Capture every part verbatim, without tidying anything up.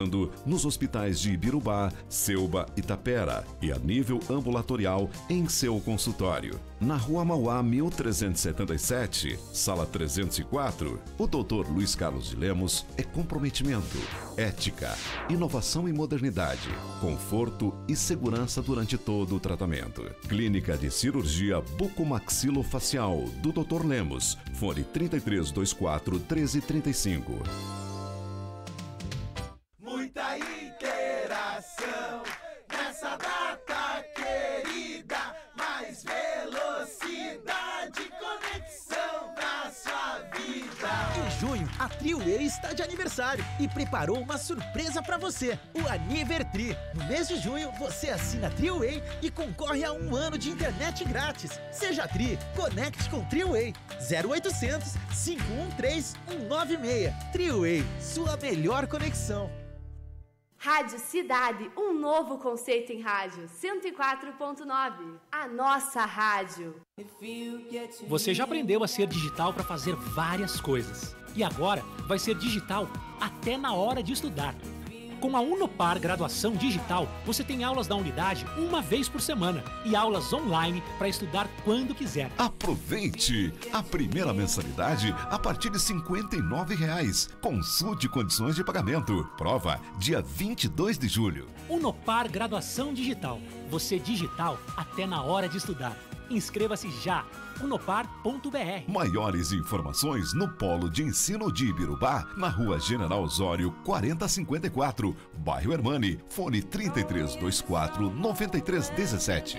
nos hospitais de Ibirubá, Ceuba e Tapera e a nível ambulatorial em seu consultório. Na Rua Mauá mil trezentos e setenta e sete, sala trezentos e quatro, o doutor Luiz Carlos de Lemos é comprometimento, ética, inovação e modernidade, conforto e segurança durante todo o tratamento. Clínica de Cirurgia Bucomaxilofacial do doutor Lemos, fone trinta e três, vinte e quatro, treze, trinta e cinco. Muita interação nessa data querida, mais velocidade, conexão na sua vida. Em junho, a TriWay está de aniversário e preparou uma surpresa para você, o Anivertri. No mês de junho, você assina a TriWay e concorre a um ano de internet grátis. Seja Tri, conecte com TriWay. zero oitocentos, cinco um três, um nove seis. TriWay, sua melhor conexão. Rádio Cidade, um novo conceito em rádio. cento e quatro ponto nove. A nossa rádio. Você já aprendeu a ser digital para fazer várias coisas. E agora vai ser digital até na hora de estudar. Com a Unopar Graduação Digital, você tem aulas da unidade uma vez por semana e aulas online para estudar quando quiser. Aproveite! A primeira mensalidade a partir de cinquenta e nove reais. Consulte condições de pagamento. Prova dia vinte e dois de julho. Unopar Graduação Digital. Você digital até na hora de estudar. Inscreva-se já. unopar ponto br. Maiores informações no Polo de Ensino de Ibirubá, na Rua General Osório, quarenta cinquenta e quatro, bairro Hermani, fone trinta e três, vinte e quatro, noventa e três, dezessete.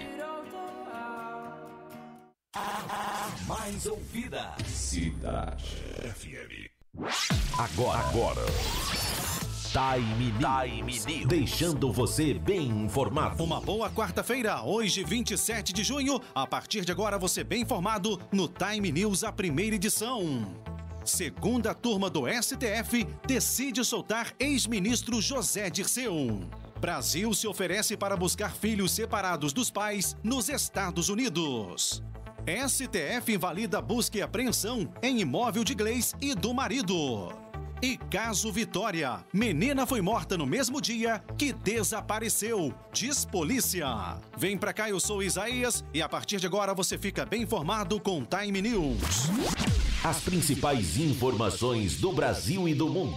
A mais ouvida. Cidade F M. Agora, agora. Time News. Time News. Deixando você bem informado. Uma boa quarta-feira, hoje vinte e sete de junho. A partir de agora você bem informado no Time News, a primeira edição. Segunda turma do S T F decide soltar ex-ministro José Dirceu. Brasil se oferece para buscar filhos separados dos pais nos Estados Unidos. S T F invalida busca e apreensão em imóvel de Gleice e do marido. E caso Vitória, menina foi morta no mesmo dia que desapareceu, diz polícia. Vem pra cá, eu sou Isaías e a partir de agora você fica bem informado com Time News. As principais informações do Brasil e do mundo.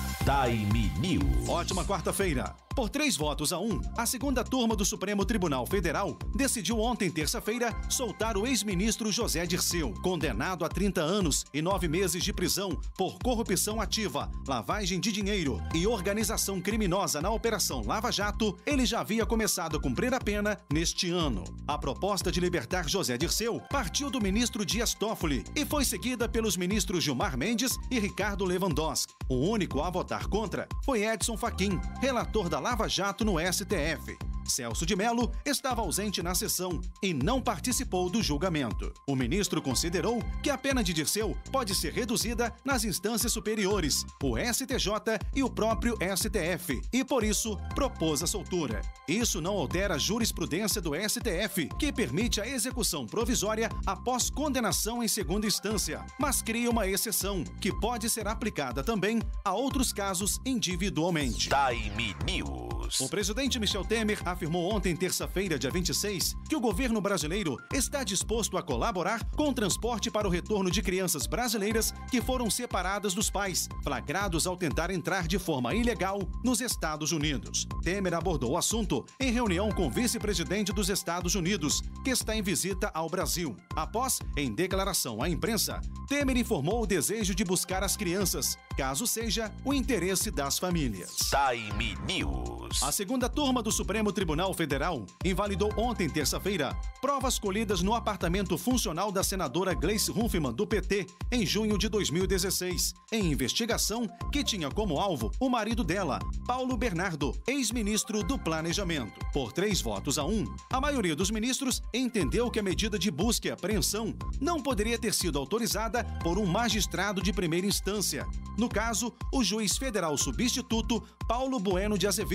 Time News. Ótima quarta-feira. Por três votos a um, a segunda turma do Supremo Tribunal Federal decidiu ontem, terça-feira, soltar o ex-ministro José Dirceu, condenado a trinta anos e nove meses de prisão por corrupção ativa, lavagem de dinheiro e organização criminosa na Operação Lava Jato. Ele já havia começado a cumprir a pena neste ano. A proposta de libertar José Dirceu partiu do ministro Dias Toffoli e foi seguida pelos ministros Gilmar Mendes e Ricardo Lewandowski. O único a votar contra foi Edson Fachin, relator da Lava Jato no S T F. Celso de Mello estava ausente na sessão e não participou do julgamento. O ministro considerou que a pena de Dirceu pode ser reduzida nas instâncias superiores, o S T J e o próprio S T F, e por isso propôs a soltura. Isso não altera a jurisprudência do S T F, que permite a execução provisória após condenação em segunda instância, mas cria uma exceção, que pode ser aplicada também a outros casos individualmente. Time News. O presidente Michel Temer afirmou ontem, terça-feira, dia vinte e seis, que o governo brasileiro está disposto a colaborar com o transporte para o retorno de crianças brasileiras que foram separadas dos pais, flagrados ao tentar entrar de forma ilegal nos Estados Unidos. Temer abordou o assunto em reunião com o vice-presidente dos Estados Unidos, que está em visita ao Brasil. Após, em declaração à imprensa, Temer informou o desejo de buscar as crianças, caso seja o interesse das famílias. Time News. A segunda turma do Supremo Tribunal Federal invalidou ontem, terça-feira, provas colhidas no apartamento funcional da senadora Gleice Hunfmann, do P T, em junho de dois mil e dezesseis, em investigação que tinha como alvo o marido dela, Paulo Bernardo, ex-ministro do Planejamento. Por três votos a um, a maioria dos ministros entendeu que a medida de busca e apreensão não poderia ter sido autorizada por um magistrado de primeira instância. No caso, o juiz federal substituto Paulo Bueno de Azevedo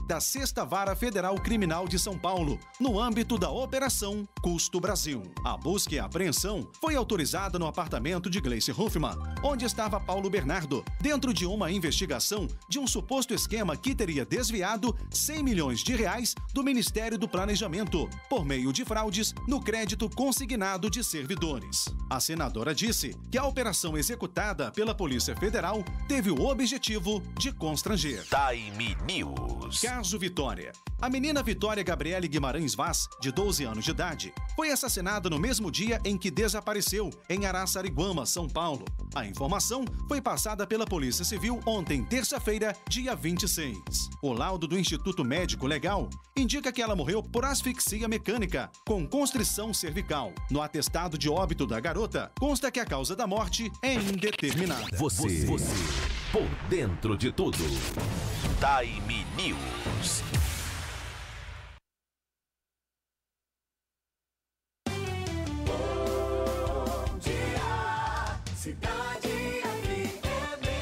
da sexta Vara Federal Criminal de São Paulo, no âmbito da Operação Custo Brasil. A busca e a apreensão foi autorizada no apartamento de Gleice Huffmann, onde estava Paulo Bernardo, dentro de uma investigação de um suposto esquema que teria desviado cem milhões de reais do Ministério do Planejamento, por meio de fraudes no crédito consignado de servidores. A senadora disse que a operação executada pela Polícia Federal teve o objetivo de constranger. Time News. Caso Vitória. A menina Vitória Gabriele Guimarães Vaz, de doze anos de idade, foi assassinada no mesmo dia em que desapareceu, em Araçariguama, São Paulo. A informação foi passada pela Polícia Civil ontem, terça-feira, dia vinte e seis. O laudo do Instituto Médico Legal indica que ela morreu por asfixia mecânica, com constrição cervical. No atestado de óbito da garota, consta que a causa da morte é indeterminada. Você, você, por dentro de tudo. Time News. Bom dia, Cidade F M.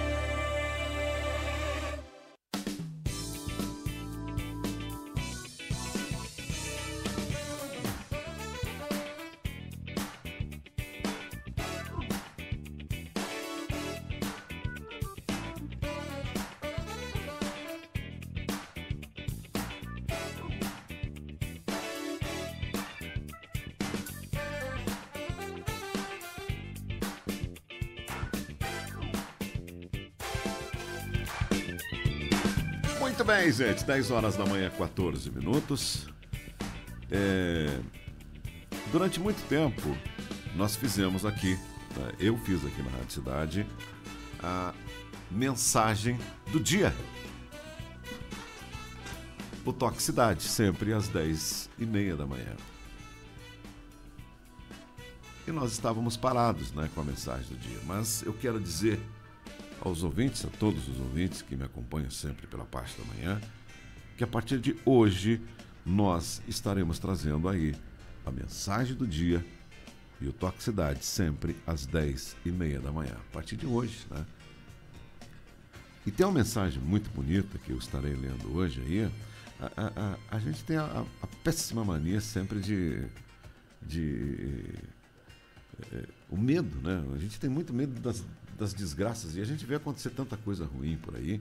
Muito bem, gente. dez horas da manhã, quatorze minutos. É... Durante muito tempo, nós fizemos aqui, tá? Eu fiz aqui na Rádio Cidade, a mensagem do dia. O Toque Cidade, sempre às dez e meia da manhã. E nós estávamos parados, né, com a mensagem do dia. Mas eu quero dizer aos ouvintes, a todos os ouvintes que me acompanham sempre pela parte da manhã, que a partir de hoje nós estaremos trazendo aí a mensagem do dia e o Toque Cidade sempre às dez e meia da manhã, a partir de hoje, né? E tem uma mensagem muito bonita que eu estarei lendo hoje aí. A, a, a, a gente tem a, a péssima mania sempre de... de é, o medo, né? A gente tem muito medo das das desgraças, e a gente vê acontecer tanta coisa ruim por aí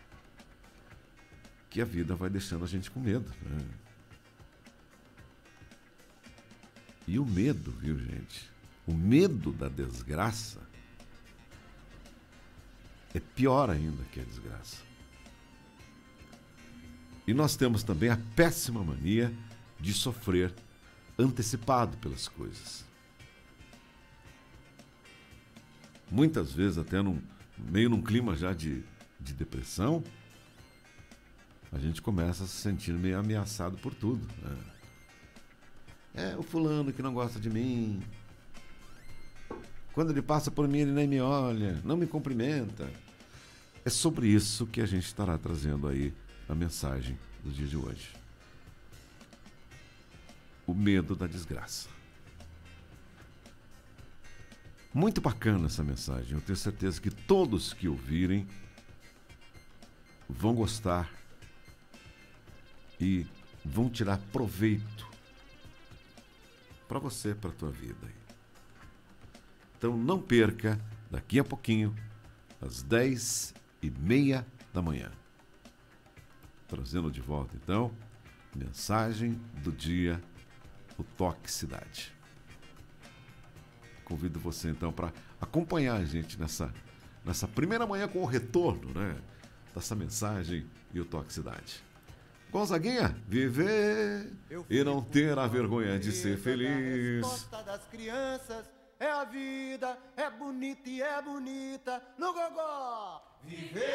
que a vida vai deixando a gente com medo, né? E o medo, viu, gente? O medo da desgraça é pior ainda que a desgraça. E nós temos também a péssima mania de sofrer antecipado pelas coisas. Muitas vezes até num, meio num clima já de, de depressão, a gente começa a se sentir meio ameaçado por tudo, né? É o fulano que não gosta de mim. Quando ele passa por mim, ele nem me olha, não me cumprimenta. É sobre isso que a gente estará trazendo aí a mensagem do dia de hoje. O medo da desgraça. Muito bacana essa mensagem. Eu tenho certeza que todos que ouvirem vão gostar e vão tirar proveito para você, para a tua vida. Então não perca, daqui a pouquinho, às dez e meia da manhã. Trazendo de volta, então, mensagem do dia, o Toque Cidade. Convido você, então, para acompanhar a gente nessa, nessa primeira manhã com o retorno, né, dessa mensagem e o Toque Cidade. Gonzaguinha, viver e não ter a vergonha de ser feliz. A resposta das crianças é a vida, é bonita e é bonita no gogó. Viver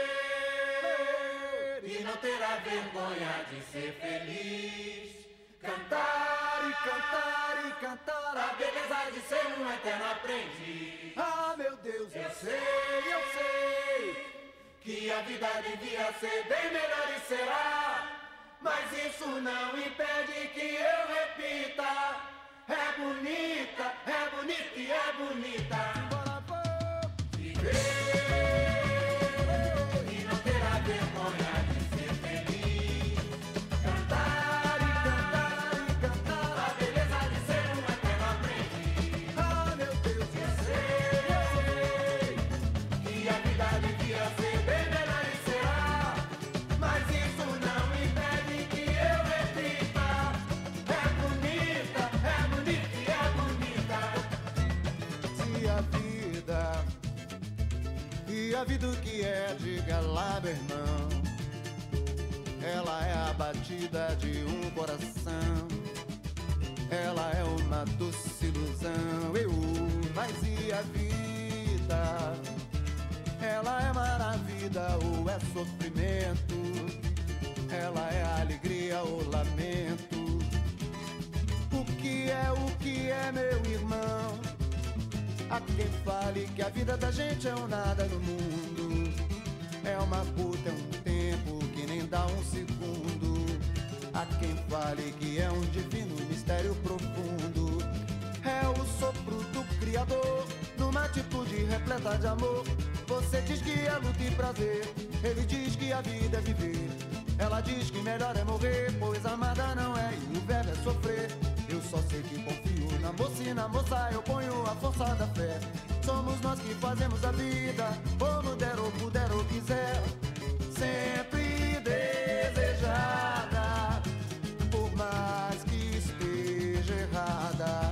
e não ter a vergonha de ser feliz. Cantar e cantar e cantar a beleza de ser um eterno aprendiz. Ah, meu Deus, eu sei, eu sei que a vida devia ser bem melhor e será. Mas isso não impede que eu repita. É bonita, é bonita e é bonita. Bora, bora. Viver e não ter a vergonha de ser feliz. do que é, diga lá, meu irmão. Ela é a batida de um coração, ela é uma doce ilusão. Eu, mas e a vida? Ela é maravilha ou é sofrimento? Ela é alegria ou lamento? O que é, o que é, meu irmão? Há quem fale que a vida da gente é um nada no mundo, é uma puta, é um tempo que nem dá um segundo. Há quem fale que é um divino mistério profundo, é o sopro do Criador numa atitude repleta de amor. Você diz que é luta e prazer, ele diz que a vida é viver. Ela diz que melhor é morrer, pois amada não é e o verbo é sofrer. Eu só sei que confio na moça e na moça eu ponho a força da fé. Somos nós que fazemos a vida, como der ou puder ou quiser. Sempre desejada, por mais que esteja errada.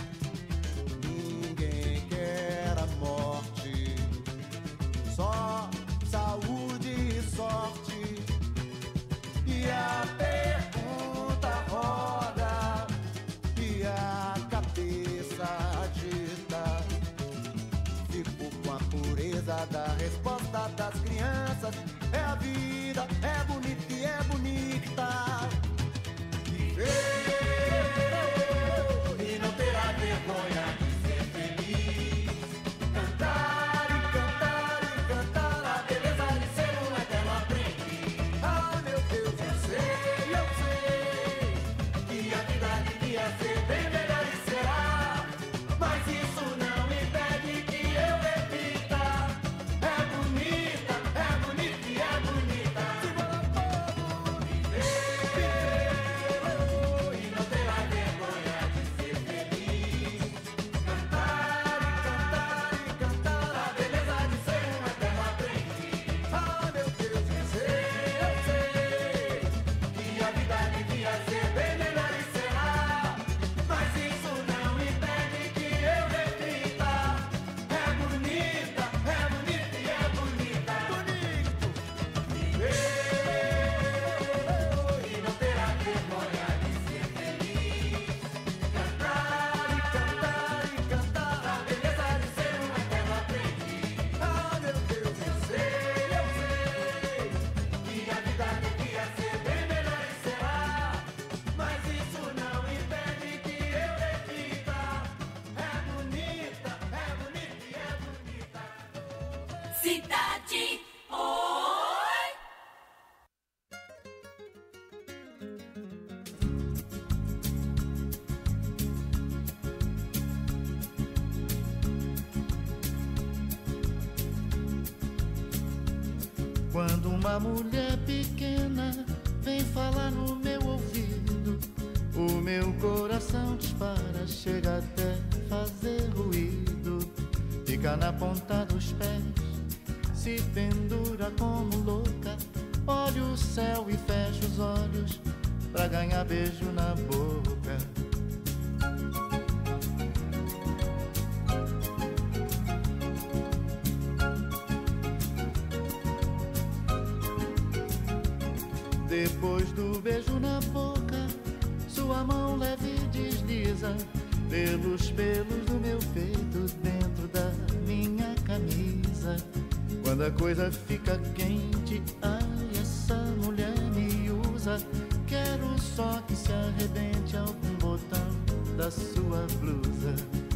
Ninguém quer a morte, só saúde e sorte. E a pergunta roda e a cabeça agita. Fico com a pureza da resposta das crianças. É a vida, é bonita e é bonita. Viver e não ter a vergonha de ser feliz. Cantar e cantar e cantar a beleza de ser um eterno aprendiz. Ah, meu Deus, eu sei, eu sei que a vida devia ser bem melhor e será. Mas isso não impede que eu repita. É bonita, é bonita e é bonita. Simbora, povo, viver e não ter a vergonha de ser feliz. Cantar e cantar e cantar a beleza de ser um eterno aprendiz. Ah, meu Deus, eu sei, eu sei que a vida devia ser bem melhor e será. Mas isso não impede que eu repita. É bonita, é bonita e é bonita. Bonito, viver e não ter a vergonha de ser feliz. Cantar e cantar e cantar a beleza de ser um eterno aprendiz. Ah, meu Deus, eu sei, eu sei que a vida devia ser bem melhor e será. Mas isso não impede que eu repita. É bonita, é bonita e é bonita. Cidade, oi! Quando uma mulher pequena vem falar no meu ouvido, o meu coração dispara, chega até fazer ruído. Fica na ponta dos pés, se pendura como louca. Olha o céu e fecha os olhos pra ganhar beijo na boca. Depois do beijo na boca, sua mão leve desliza pelos pelos do meu peito, dentro da minha camisa. Quando a coisa fica quente, ai, essa mulher me usa. Quero só que se arrebente algum botão da sua blusa.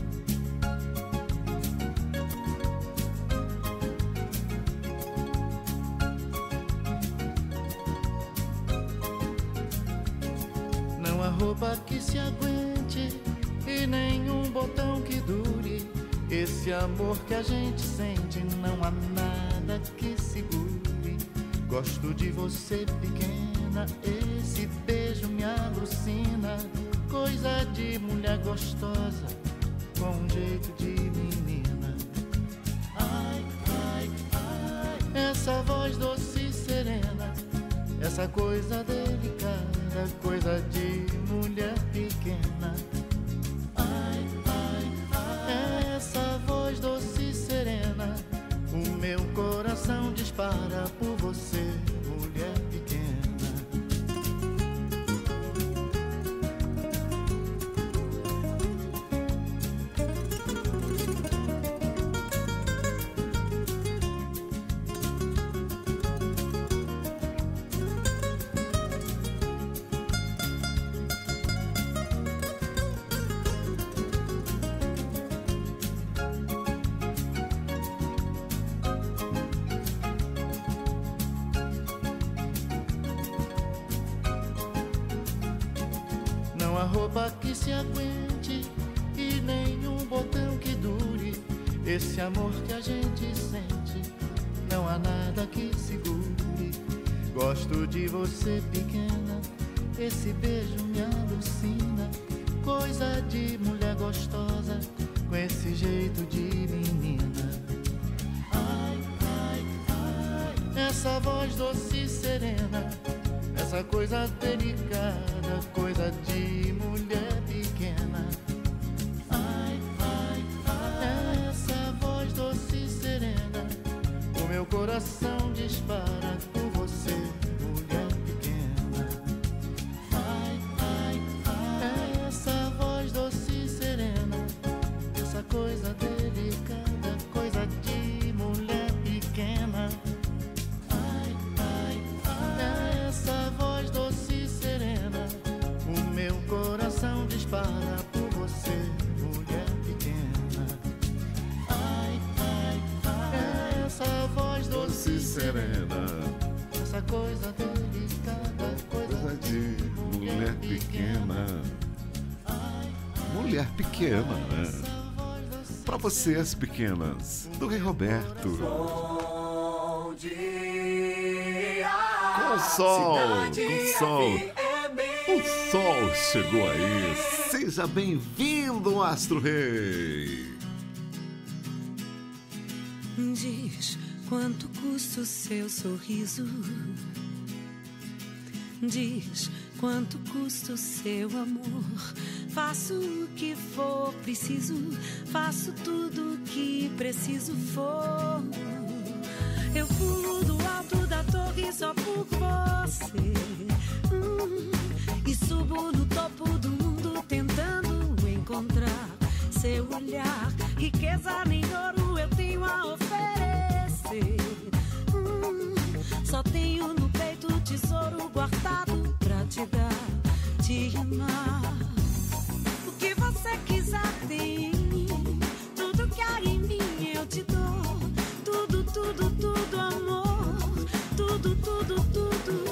Não há roupa que se aguente e nenhum botão que dure. Esse amor que a gente sente, não há nada que segure. Gosto de você pequena, esse beijo me alucina. Coisa de mulher gostosa, com um jeito de menina. Ai, ai, ai, essa voz doce e serena, essa coisa delicada, coisa de mulher pequena. Ai, ai, ai, essa voz doce e serena, o meu coração coração dispara por você, mulher pequena. Roupa que se aguente e nenhum botão que dure esse amor que a gente sente, não há nada que segure. Gosto de você pequena, esse beijo me alucina, coisa de mulher gostosa com esse jeito de menina. Ai, ai, ai, essa voz doce e serena, essa coisa delicada, coisa de mulher pequena. Ai, ai, ai, essa voz doce e serena, o meu coração dispara por você, mulher pequena. Ai, ai, ai, essa voz doce e serena, essa coisa delicada, coisa de mulher pequena. Ai, ai, ai, essa voz doce e serena, o meu coração dispara por você, mulher pequena. Ai, ai, ai, essa voz doce e serena, essa coisa delicada, coisa de mulher pequena. Mulher pequena, né? Pra vocês, pequenas, do Rei Roberto. Bom dia. Com o sol, com o sol. O sol chegou aí. Seja bem-vindo, Astro Rei. Diz quanto custa o seu sorriso. Diz quanto custa o seu amor. Faço o que for preciso, faço tudo o que preciso for. Eu pulo do alto da torre só por você. Hum, e subo no topo do mundo tentando encontrar seu olhar. Riqueza nem ouro eu tenho a oferecer. Hum, só tenho no peito tesouro guardado pra te dar, te amar. O que você quiser tem em mim, tudo que há em mim eu te dou. Tudo, tudo, tudo, amor. Tudo, tudo, tudo.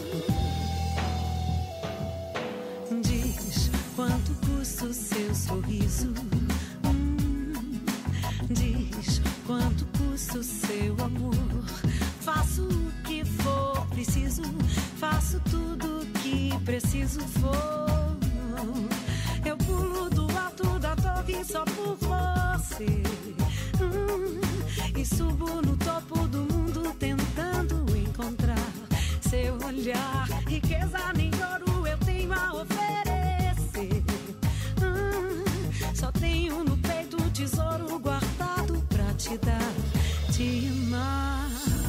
Diz quanto custa o seu sorriso. Hum, diz quanto custa o seu amor. Faço o que for preciso, faço tudo o que preciso for. Eu pulo do alto da torre só por você. Hum, e subo no topo do mundo tentando encontrar seu olhar. Riqueza nem ouro eu tenho a oferecer. Hum, só tenho no peito tesouro guardado pra te dar, te amar.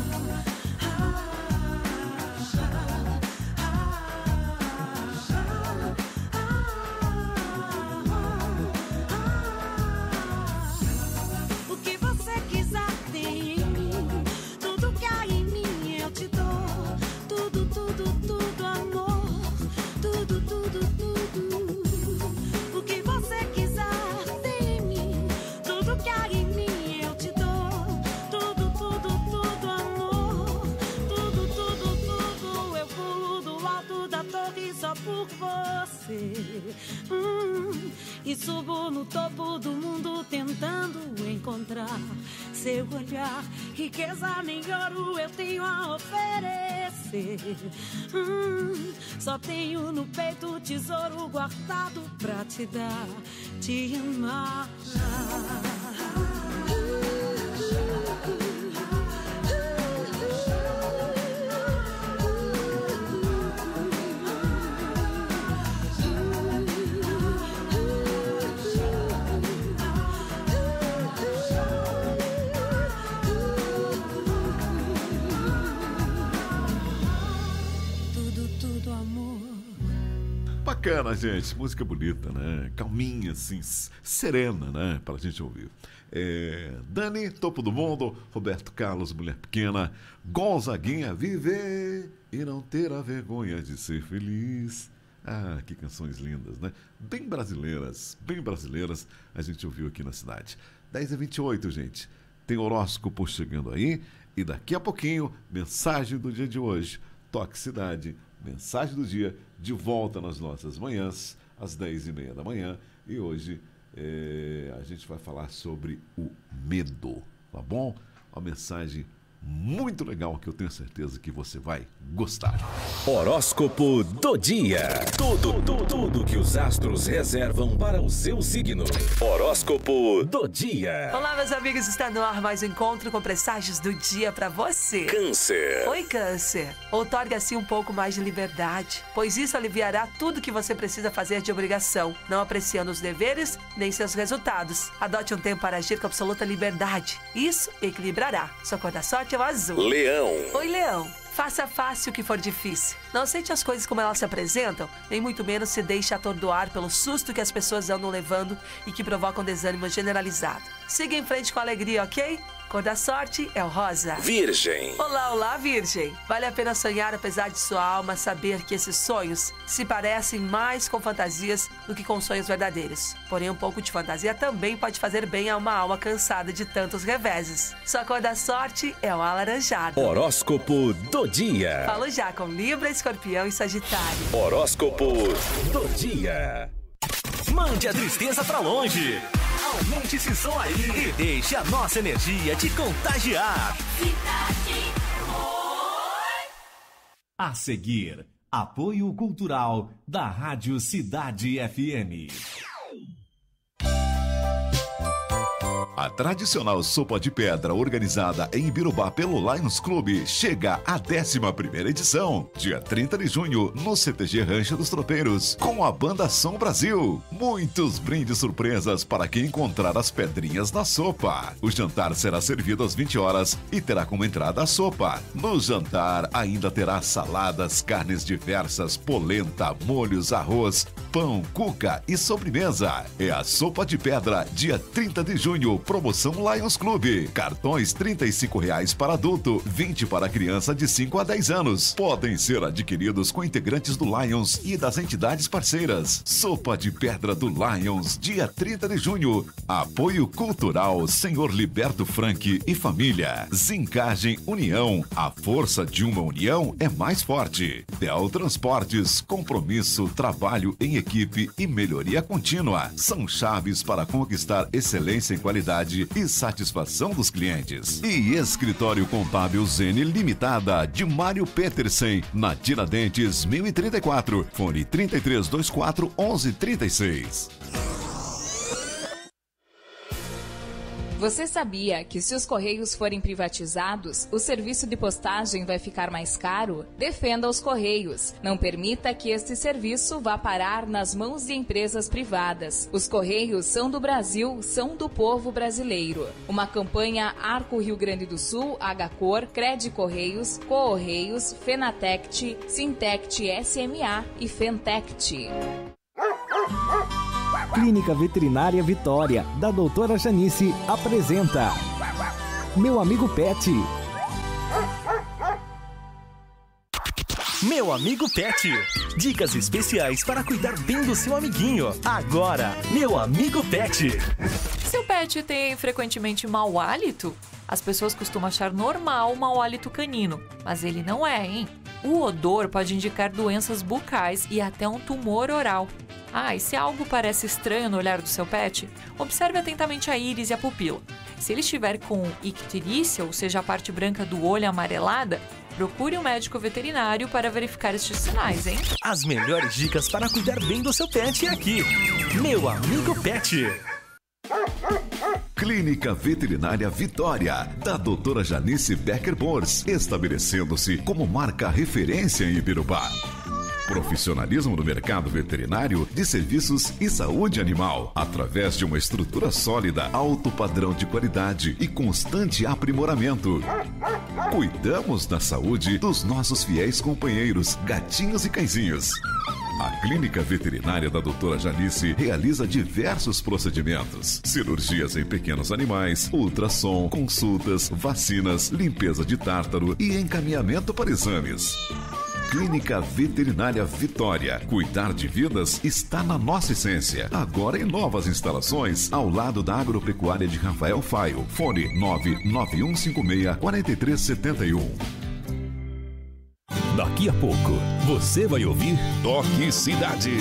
Hum, e subo no topo do mundo tentando encontrar seu olhar. Riqueza nem ouro eu tenho a oferecer. Hum, só tenho no peito tesouro guardado pra te dar, te amar. Bacana, gente. Música bonita, né? Calminha, assim, serena, né? Pra gente ouvir. É, Dani, Topo do Mundo, Roberto Carlos, Mulher Pequena, Gonzaguinha, Viver e não ter a vergonha de ser feliz. Ah, que canções lindas, né? Bem brasileiras, bem brasileiras, a gente ouviu aqui na cidade. dez e vinte e oito, gente. Tem horóscopo chegando aí e daqui a pouquinho, mensagem do dia de hoje. Toque Cidade, mensagem do dia, de volta nas nossas manhãs, às dez e meia da manhã. E hoje é, a gente vai falar sobre o medo, tá bom? Uma mensagem muito legal que eu tenho certeza que você vai gostar. Horóscopo do dia. Tudo, tudo, tudo que os astros reservam para o seu signo. Horóscopo do dia. Olá, meus amigos, está no ar mais um encontro com presságios do dia para você. Câncer. Oi, Câncer. Outorgue assim um pouco mais de liberdade, pois isso aliviará tudo que você precisa fazer de obrigação, não apreciando os deveres nem seus resultados. Adote um tempo para agir com absoluta liberdade. Isso equilibrará. Sua cor da sorte é o azul. Leão. Oi, Leão. Faça fácil o que for difícil. Não aceite as coisas como elas se apresentam, nem muito menos se deixe atordoar pelo susto que as pessoas andam levando e que provocam desânimo generalizado. Siga em frente com alegria, ok? Cor da sorte é o rosa. Virgem. Olá, olá, Virgem. Vale a pena sonhar, apesar de sua alma saber que esses sonhos se parecem mais com fantasias do que com sonhos verdadeiros. Porém, um pouco de fantasia também pode fazer bem a uma alma cansada de tantos reveses. Sua cor da sorte é o alaranjado. Horóscopo do dia. Falo já com Libra, Escorpião e Sagitário. Horóscopo do dia. Mande a tristeza pra longe. Aumente esse som aí e deixe a nossa energia te contagiar. A seguir, apoio cultural da Rádio Cidade F M. A tradicional sopa de pedra organizada em Ibirubá pelo Lions Club chega à décima primeira edição, dia trinta de junho, no C T G Rancho dos Tropeiros, com a banda Som Brasil. Muitos brindes surpresas para quem encontrar as pedrinhas na sopa. O jantar será servido às vinte horas e terá como entrada a sopa. No jantar ainda terá saladas, carnes diversas, polenta, molhos, arroz, pão, cuca e sobremesa. É a sopa de pedra, dia trinta de junho, promoção Lions Club. Cartões trinta e cinco reais para adulto, vinte para criança de cinco a dez anos. Podem ser adquiridos com integrantes do Lions e das entidades parceiras. Sopa de pedra do Lions, dia trinta de junho. Apoio cultural Senhor Liberto Frank e família. Zincagem União. A força de uma união é mais forte. Del Transportes, compromisso, trabalho em equipe e melhoria contínua são chaves para conquistar excelência em qualidade e satisfação dos clientes. E Escritório Contábil Zene Limitada, de Mário Petersen, na Tiradentes mil e trinta e quatro, fone trinta e três, vinte e quatro, onze, trinta e seis. Você sabia que se os Correios forem privatizados, o serviço de postagem vai ficar mais caro? Defenda os Correios. Não permita que este serviço vá parar nas mãos de empresas privadas. Os Correios são do Brasil, são do povo brasileiro. Uma campanha Arco Rio Grande do Sul, Agacor, Crede Correios, Correios, Fenatect, Sintect S M A e Fentect. Clínica Veterinária Vitória, da doutora Janice, apresenta Meu Amigo Pet. Meu Amigo Pet. Dicas especiais para cuidar bem do seu amiguinho. Agora, Meu Amigo Pet. Seu pet tem frequentemente mau hálito? As pessoas costumam achar normal o mau hálito canino, mas ele não é, hein? O odor pode indicar doenças bucais e até um tumor oral. Ah, e se algo parece estranho no olhar do seu pet, observe atentamente a íris e a pupila. Se ele estiver com icterícia, ou seja, a parte branca do olho amarelada, procure um médico veterinário para verificar estes sinais, hein? As melhores dicas para cuidar bem do seu pet é aqui. Meu Amigo Pet. Clínica Veterinária Vitória, da doutora Janice Becker Bors, estabelecendo-se como marca referência em Ibirubá. Profissionalismo no mercado veterinário de serviços e saúde animal, através de uma estrutura sólida, alto padrão de qualidade e constante aprimoramento. Cuidamos da saúde dos nossos fiéis companheiros, gatinhos e cãezinhos. A Clínica Veterinária da doutora Janice realiza diversos procedimentos: cirurgias em pequenos animais, ultrassom, consultas, vacinas, limpeza de tártaro e encaminhamento para exames. Clínica Veterinária Vitória. Cuidar de vidas está na nossa essência. Agora em novas instalações, ao lado da Agropecuária de Rafael Faio. Fone nove nove um cinco seis, quatro três sete um. Daqui a pouco, você vai ouvir Toque Cidade.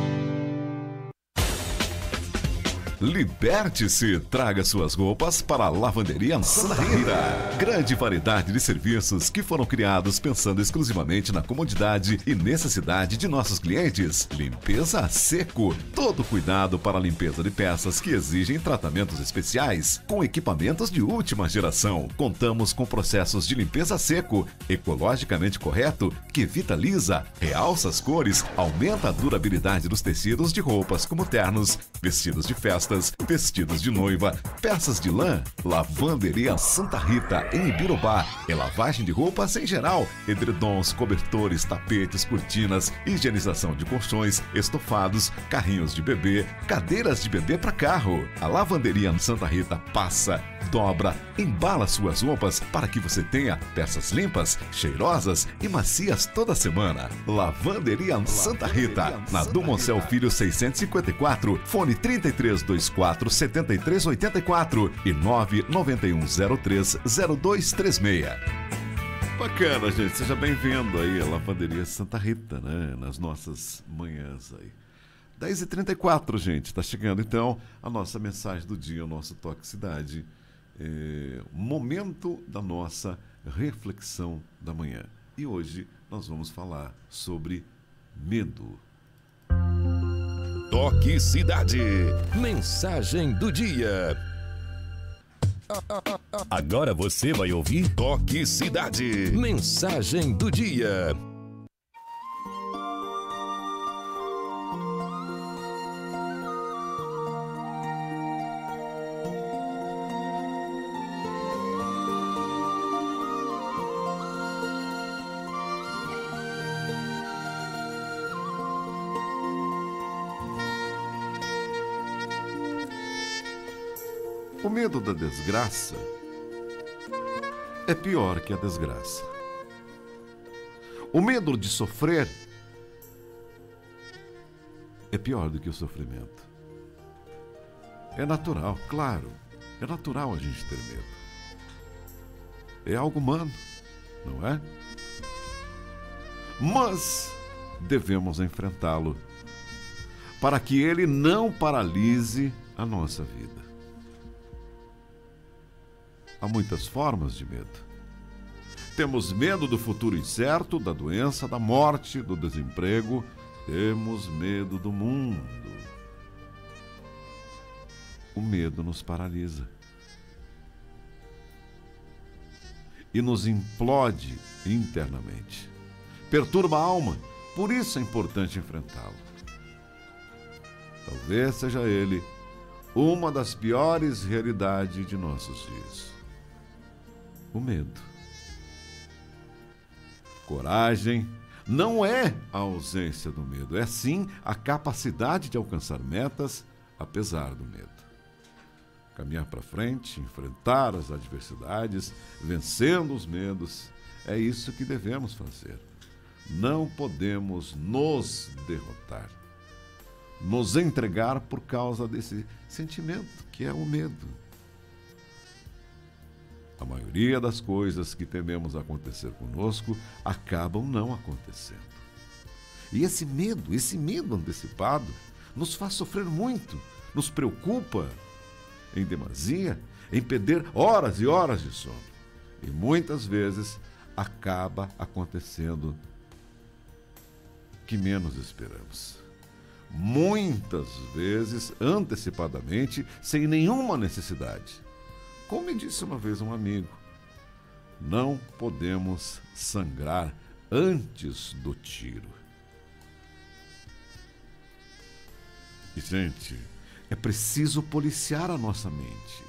Liberte-se, traga suas roupas para a Lavanderia Santa Rita. Grande variedade de serviços que foram criados pensando exclusivamente na comodidade e necessidade de nossos clientes. Limpeza a seco, todo cuidado para a limpeza de peças que exigem tratamentos especiais, com equipamentos de última geração. Contamos com processos de limpeza a seco, ecologicamente correto, que vitaliza, realça as cores, aumenta a durabilidade dos tecidos de roupas como ternos, vestidos de festa, vestidos de noiva, peças de lã. Lavanderia Santa Rita, em Ibirubá. É lavagem de roupas em geral, edredons, cobertores, tapetes, cortinas, higienização de colchões, estofados, carrinhos de bebê, cadeiras de bebê para carro. A Lavanderia Santa Rita passa, dobra, embala suas roupas para que você tenha peças limpas, cheirosas e macias toda semana. Lavanderia Santa Rita, na Dumoncel Filho seiscentos e cinquenta e quatro, fone trinta e três, vinte e quatro, setenta e três, oitenta e quatro e nove nove um zero três zero dois três seis. Bacana, gente. Seja bem-vindo aí à Lavanderia Santa Rita, né? Nas nossas manhãs aí. dez e trinta e quatro, gente. Tá chegando, então, a nossa mensagem do dia, o nosso Toque Cidade. É, momento da nossa reflexão da manhã. E hoje nós vamos falar sobre medo. Toque Cidade. Mensagem do dia. Agora você vai ouvir Toque Cidade. Mensagem do dia. O medo da desgraça é pior que a desgraça. O medo de sofrer é pior do que o sofrimento. É natural, claro, é natural a gente ter medo. É algo humano, não é? Mas devemos enfrentá-lo para que ele não paralise a nossa vida. Há muitas formas de medo. Temos medo do futuro incerto, da doença, da morte, do desemprego. Temos medo do mundo. O medo nos paralisa e nos implode internamente. Perturba a alma, por isso é importante enfrentá-lo. Talvez seja ele uma das piores realidades de nossos dias. O medo. Coragem não é a ausência do medo, é sim a capacidade de alcançar metas apesar do medo. Caminhar para frente, enfrentar as adversidades, vencendo os medos, é isso que devemos fazer. Não podemos nos derrotar, nos entregar por causa desse sentimento que é o medo. A maioria das coisas que tememos acontecer conosco acabam não acontecendo. E esse medo, esse medo antecipado, nos faz sofrer muito, nos preocupa em demasia, em perder horas e horas de sono. E muitas vezes acaba acontecendo que menos esperamos. Muitas vezes antecipadamente, sem nenhuma necessidade. Como me disse uma vez um amigo, não podemos sangrar antes do tiro. E, gente, é preciso policiar a nossa mente.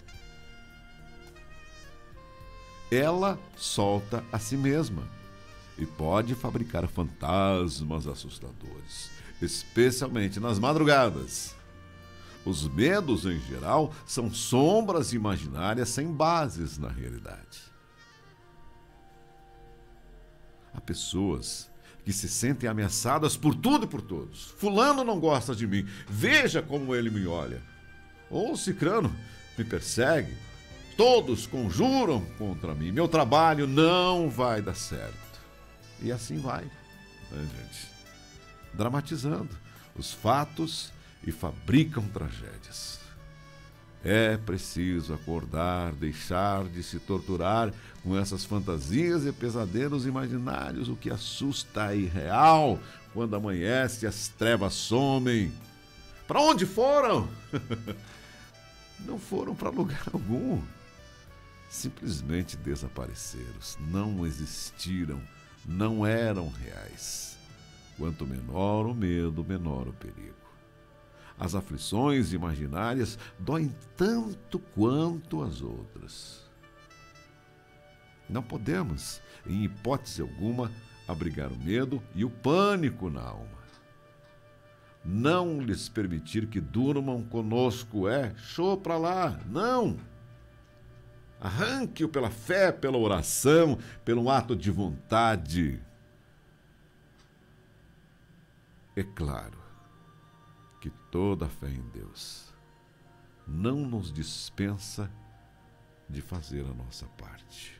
Ela solta a si mesma. e pode fabricar fantasmas assustadores, especialmente nas madrugadas. Os medos, em geral, são sombras imaginárias sem bases na realidade. Há pessoas que se sentem ameaçadas por tudo e por todos. Fulano não gosta de mim, veja como ele me olha. Ou cicrano me persegue. Todos conjuram contra mim, meu trabalho não vai dar certo. E assim vai, né, gente? Dramatizando os fatos e fabricam tragédias. É preciso acordar, deixar de se torturar com essas fantasias e pesadelos imaginários. O que assusta é irreal. Quando amanhece, as trevas somem. Para onde foram? Não foram para lugar algum. Simplesmente desapareceram, não existiram, não eram reais. Quanto menor o medo, menor o perigo. As aflições imaginárias doem tanto quanto as outras. Não podemos, em hipótese alguma, abrigar o medo e o pânico na alma. Não lhes permitir que durmam conosco é show pra lá, não! Arranque-o pela fé, pela oração, pelo ato de vontade. É claro que toda a fé em Deus não nos dispensa de fazer a nossa parte.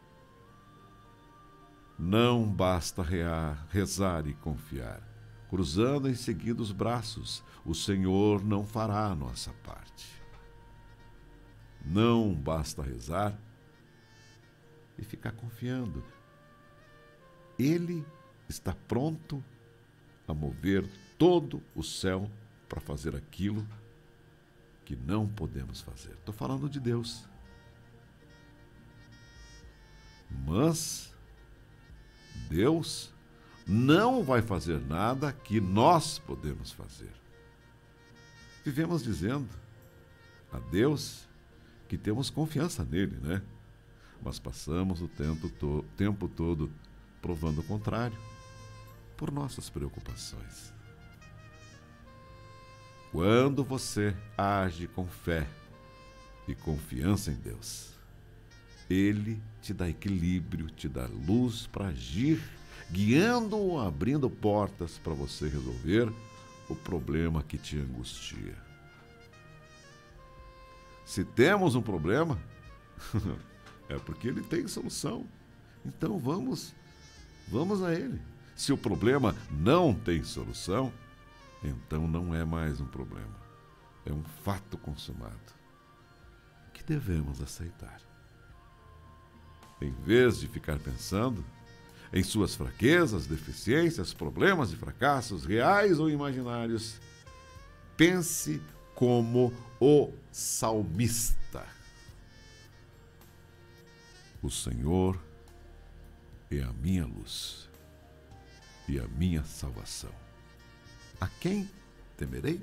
Não basta rear, rezar e confiar. Cruzando em seguida os braços, o Senhor não fará a nossa parte. Não basta rezar e ficar confiando. Ele está pronto a mover todo o céu para fazer aquilo que não podemos fazer. Estou falando de Deus. Mas Deus não vai fazer nada que nós podemos fazer. Vivemos dizendo a Deus que temos confiança nele, né? Mas passamos o tempo, to- tempo todo provando o contrário por nossas preocupações. Quando você age com fé e confiança em Deus, Ele te dá equilíbrio, te dá luz para agir, guiando ou abrindo portas para você resolver o problema que te angustia. Se temos um problema, é porque ele tem solução. Então vamos, vamos a ele. Se o problema não tem solução, então não é mais um problema. É um fato consumado que devemos aceitar. Em vez de ficar pensando em suas fraquezas, deficiências, problemas e fracassos reais ou imaginários, pense como o salmista. O Senhor é a minha luz e a minha salvação. A quem temerei?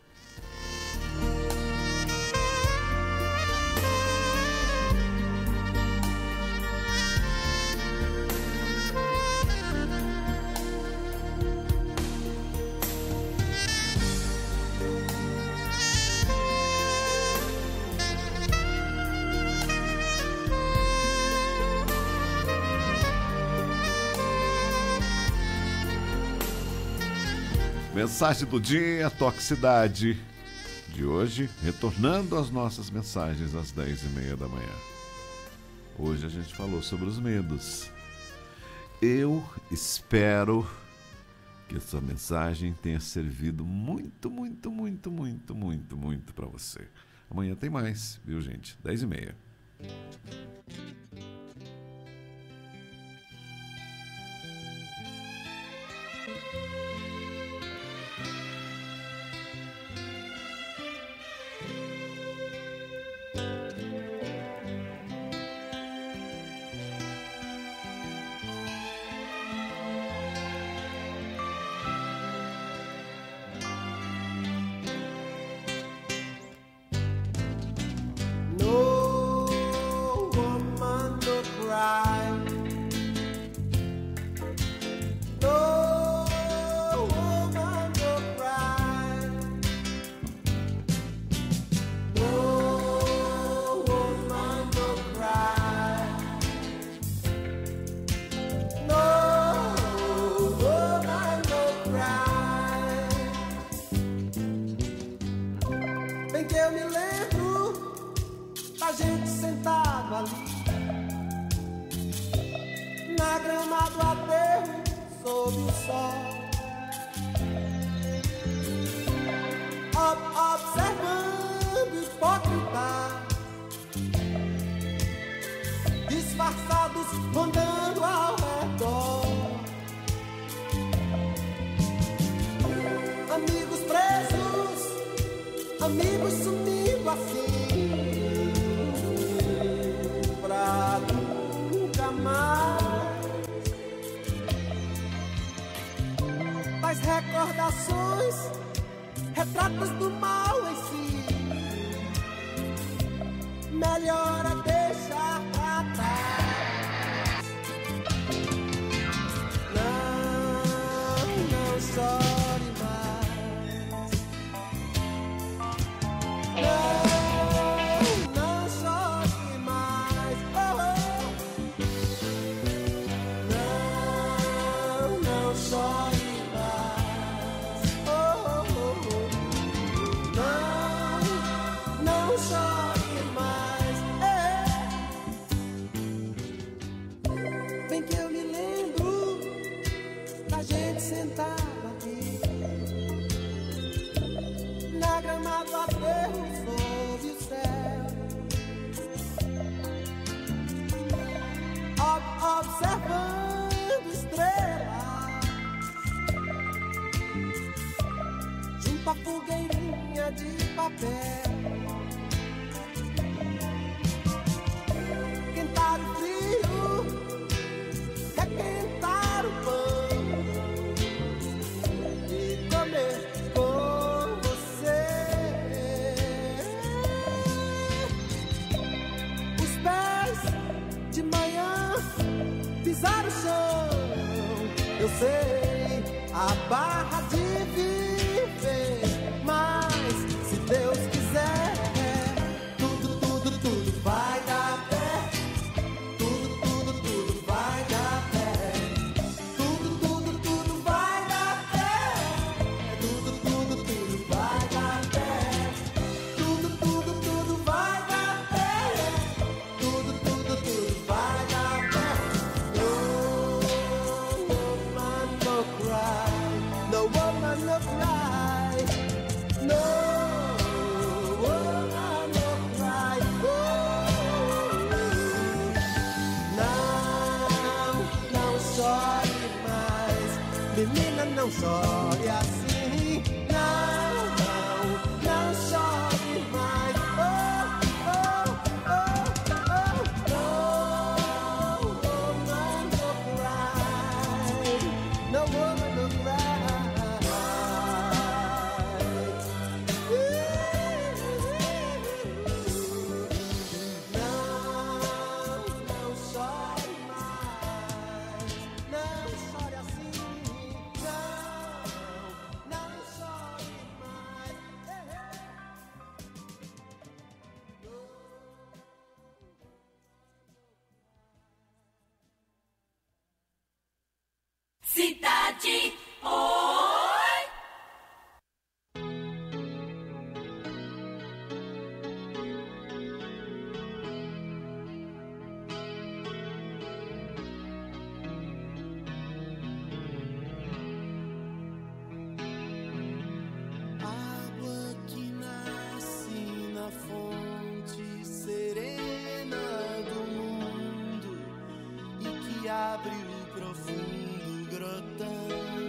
Mensagem do dia, Toxicidade. De hoje, retornando às nossas mensagens às dez e meia da manhã. Hoje a gente falou sobre os medos. Eu espero que essa mensagem tenha servido muito, muito, muito, muito, muito, muito para você. Amanhã tem mais, viu, gente? dez e meia. No woman sob o sol, observando hipócritas disfarçados rondando ao redor, amigos presos, amigos sumindo assim pra nunca mais. Das recordações, retratos do mal em si, melhor é deixar pra trás. Não, não chore mais. Não, não chore mais. Oh, oh. Não, não chore. Sentado aqui na grama do aterro sob o céu, Ob- observando estrelas junto à fogueirinha de papel, quentar o frio, requentar o pão, pisar o chão, eu sei a barra de viver, mas se Deus quiser, tudo, tudo, tudo vai dar pé, tudo, tudo, tudo vai dar pé, tudo, tudo, tudo vai dar pé, tudo, tudo, tudo vai dar pé, tudo, tudo, tudo vai dar pé, tudo, tudo, tudo vai dar pé. No woman no cry, no woman no cry. Não, não chore mais, menina, não chore assim. Não, não, não chore mais. Oh, oh, oh, oh, no woman no cry, no woman no cry. Cidade, oi! Água que nasce na fonte serena do mundo e que abre o profundo grotão,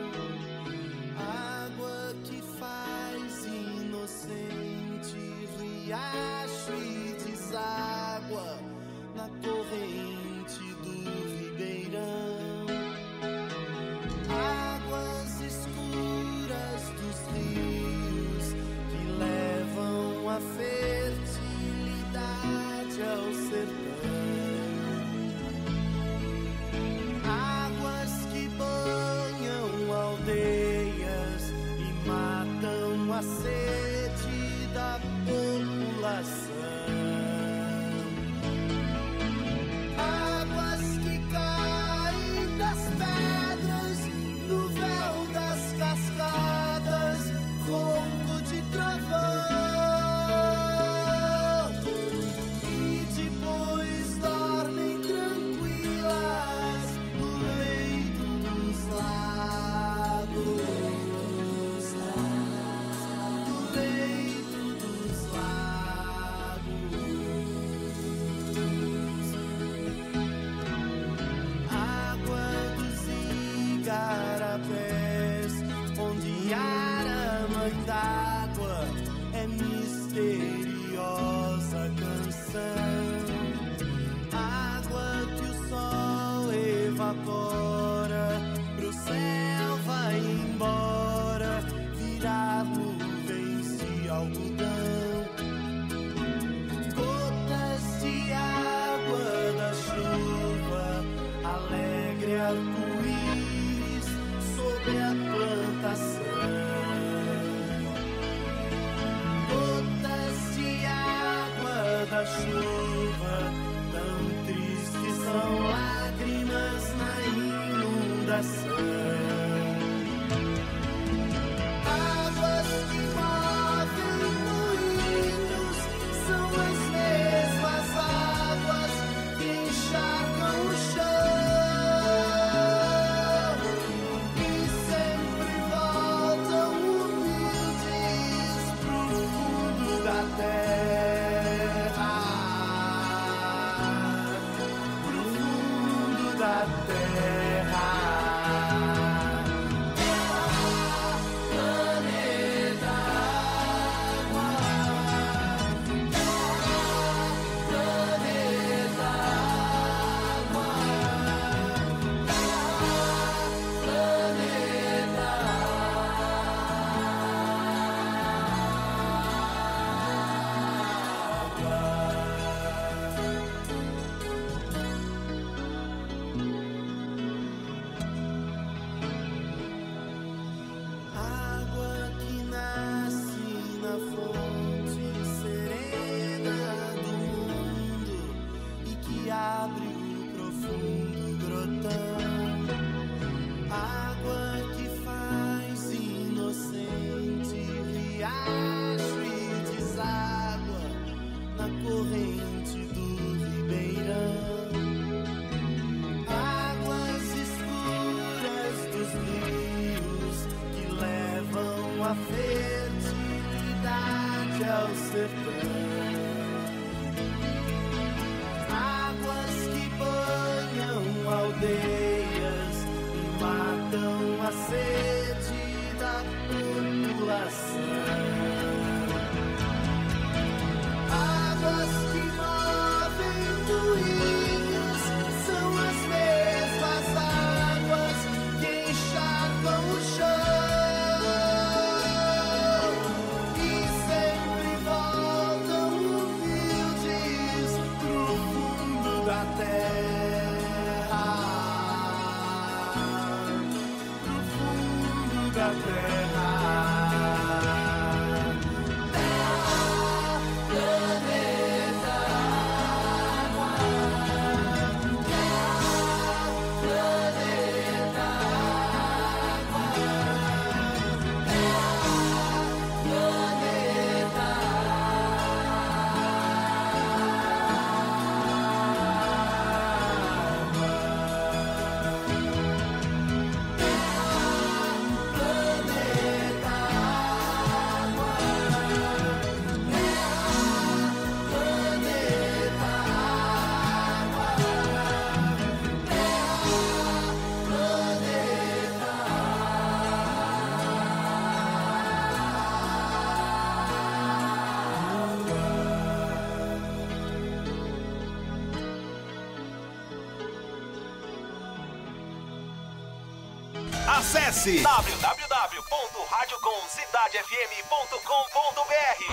água que faz inocente riacho e deságua na corrente do ribeirão, águas escuras dos rios que levam a fertilidade ao sertão. igarapés, onde Yara, mãe d'água, é misteriosa canção. Água que o sol evapora, pro céu vai embora, virar nuvens de algodão. Gotas de água da chuva, alegre arco-íris sobre a plantação. Gotas de água da chuva, tão tristes são lágrimas na inundação. Águas que movem moinhos são as mesmas águas que encharcam o chão e sempre voltam humildes pro fundo da terra, pro fundo da terra. Água que nasce na fonte serena do mundo e que abre o profundo grotão. Água que faz inocente riacho e deságua na corrente do ribeirão. Águas escuras dos rios que levam a fertilidade ao sertão. Águas que banham aldeias e matam a sede da população. Águas que movem moinhos são as mesmas águas que encharcam o chão e sempre voltam humildes pro fundo da terra, pro fundo da terra. Acesse w w w ponto rádio com cidade f m ponto com ponto b r.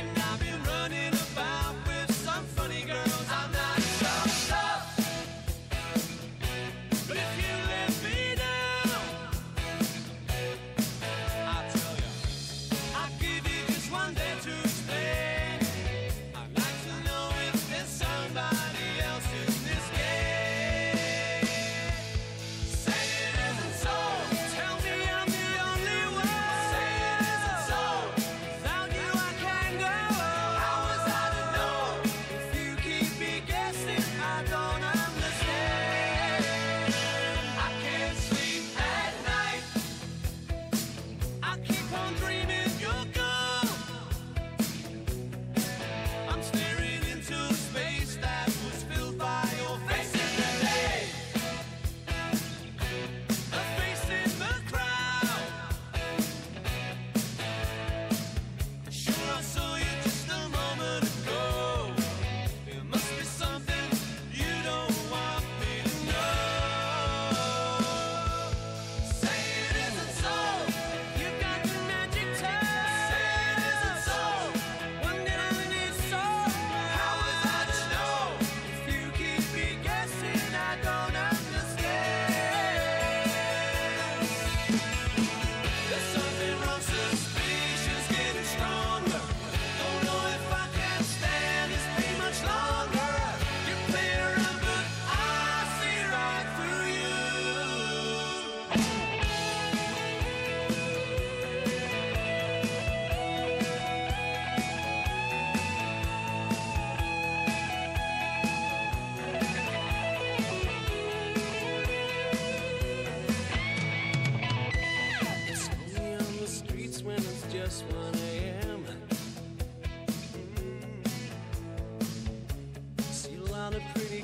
Running about with some funny girls. I'm not sure.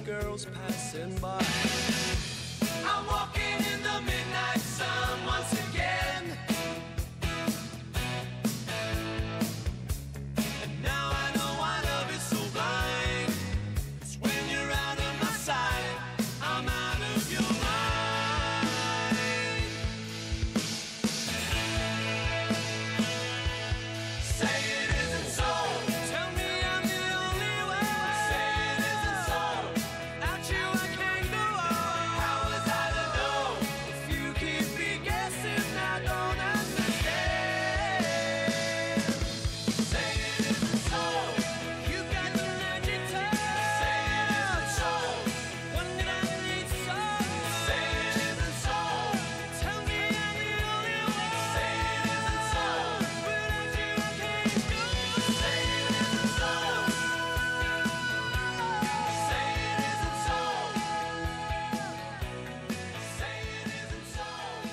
girls passing by. I'm walking in the midnight sun once again. And now I know why love is so blind. It's when you're out of my sight, I'm out of your mind. Say it isn't so. Tell me I'm the only one. Say it isn't so. Without you I can't go on. How was I to know? If you keep me guessing, I don't understand. Say it isn't so. You got the magic touch. Say it isn't so. When did I need so? Say it isn't so. Tell me I'm the only one. Say it isn't so. Without you I can't go. Say it isn't so. Say it isn't so. Say it isn't so.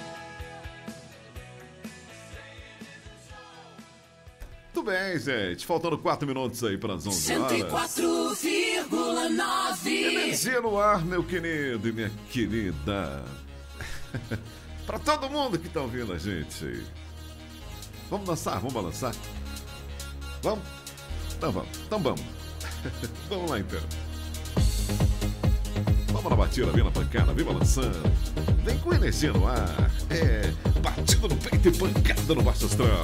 Muito bem, gente. Faltando quatro minutos aí para as onze cento e horas. quatro vírgula nove. Energia no ar, meu querido e minha querida. Para todo mundo que tá ouvindo a gente. Vamos dançar? Vamos balançar? Vamos? Então vamos. Então vamos. Vamos lá então. Vamos na batida, vem na pancada, vem balançando. Vem com energia no ar. É, batida no peito e pancada no baixo astral.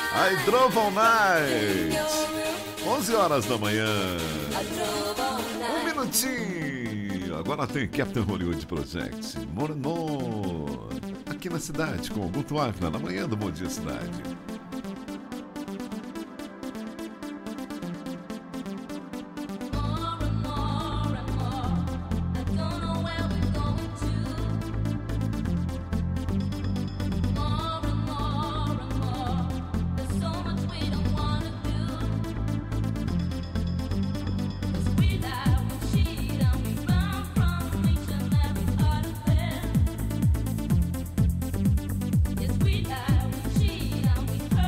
I Drove All Night. onze horas da manhã. Um minutinho. Agora tem Captain Hollywood Project. More and More. Aqui na cidade com o Guto Ávila, na manhã do Bom Dia Cidade. Yes, we lie, we cheat, and we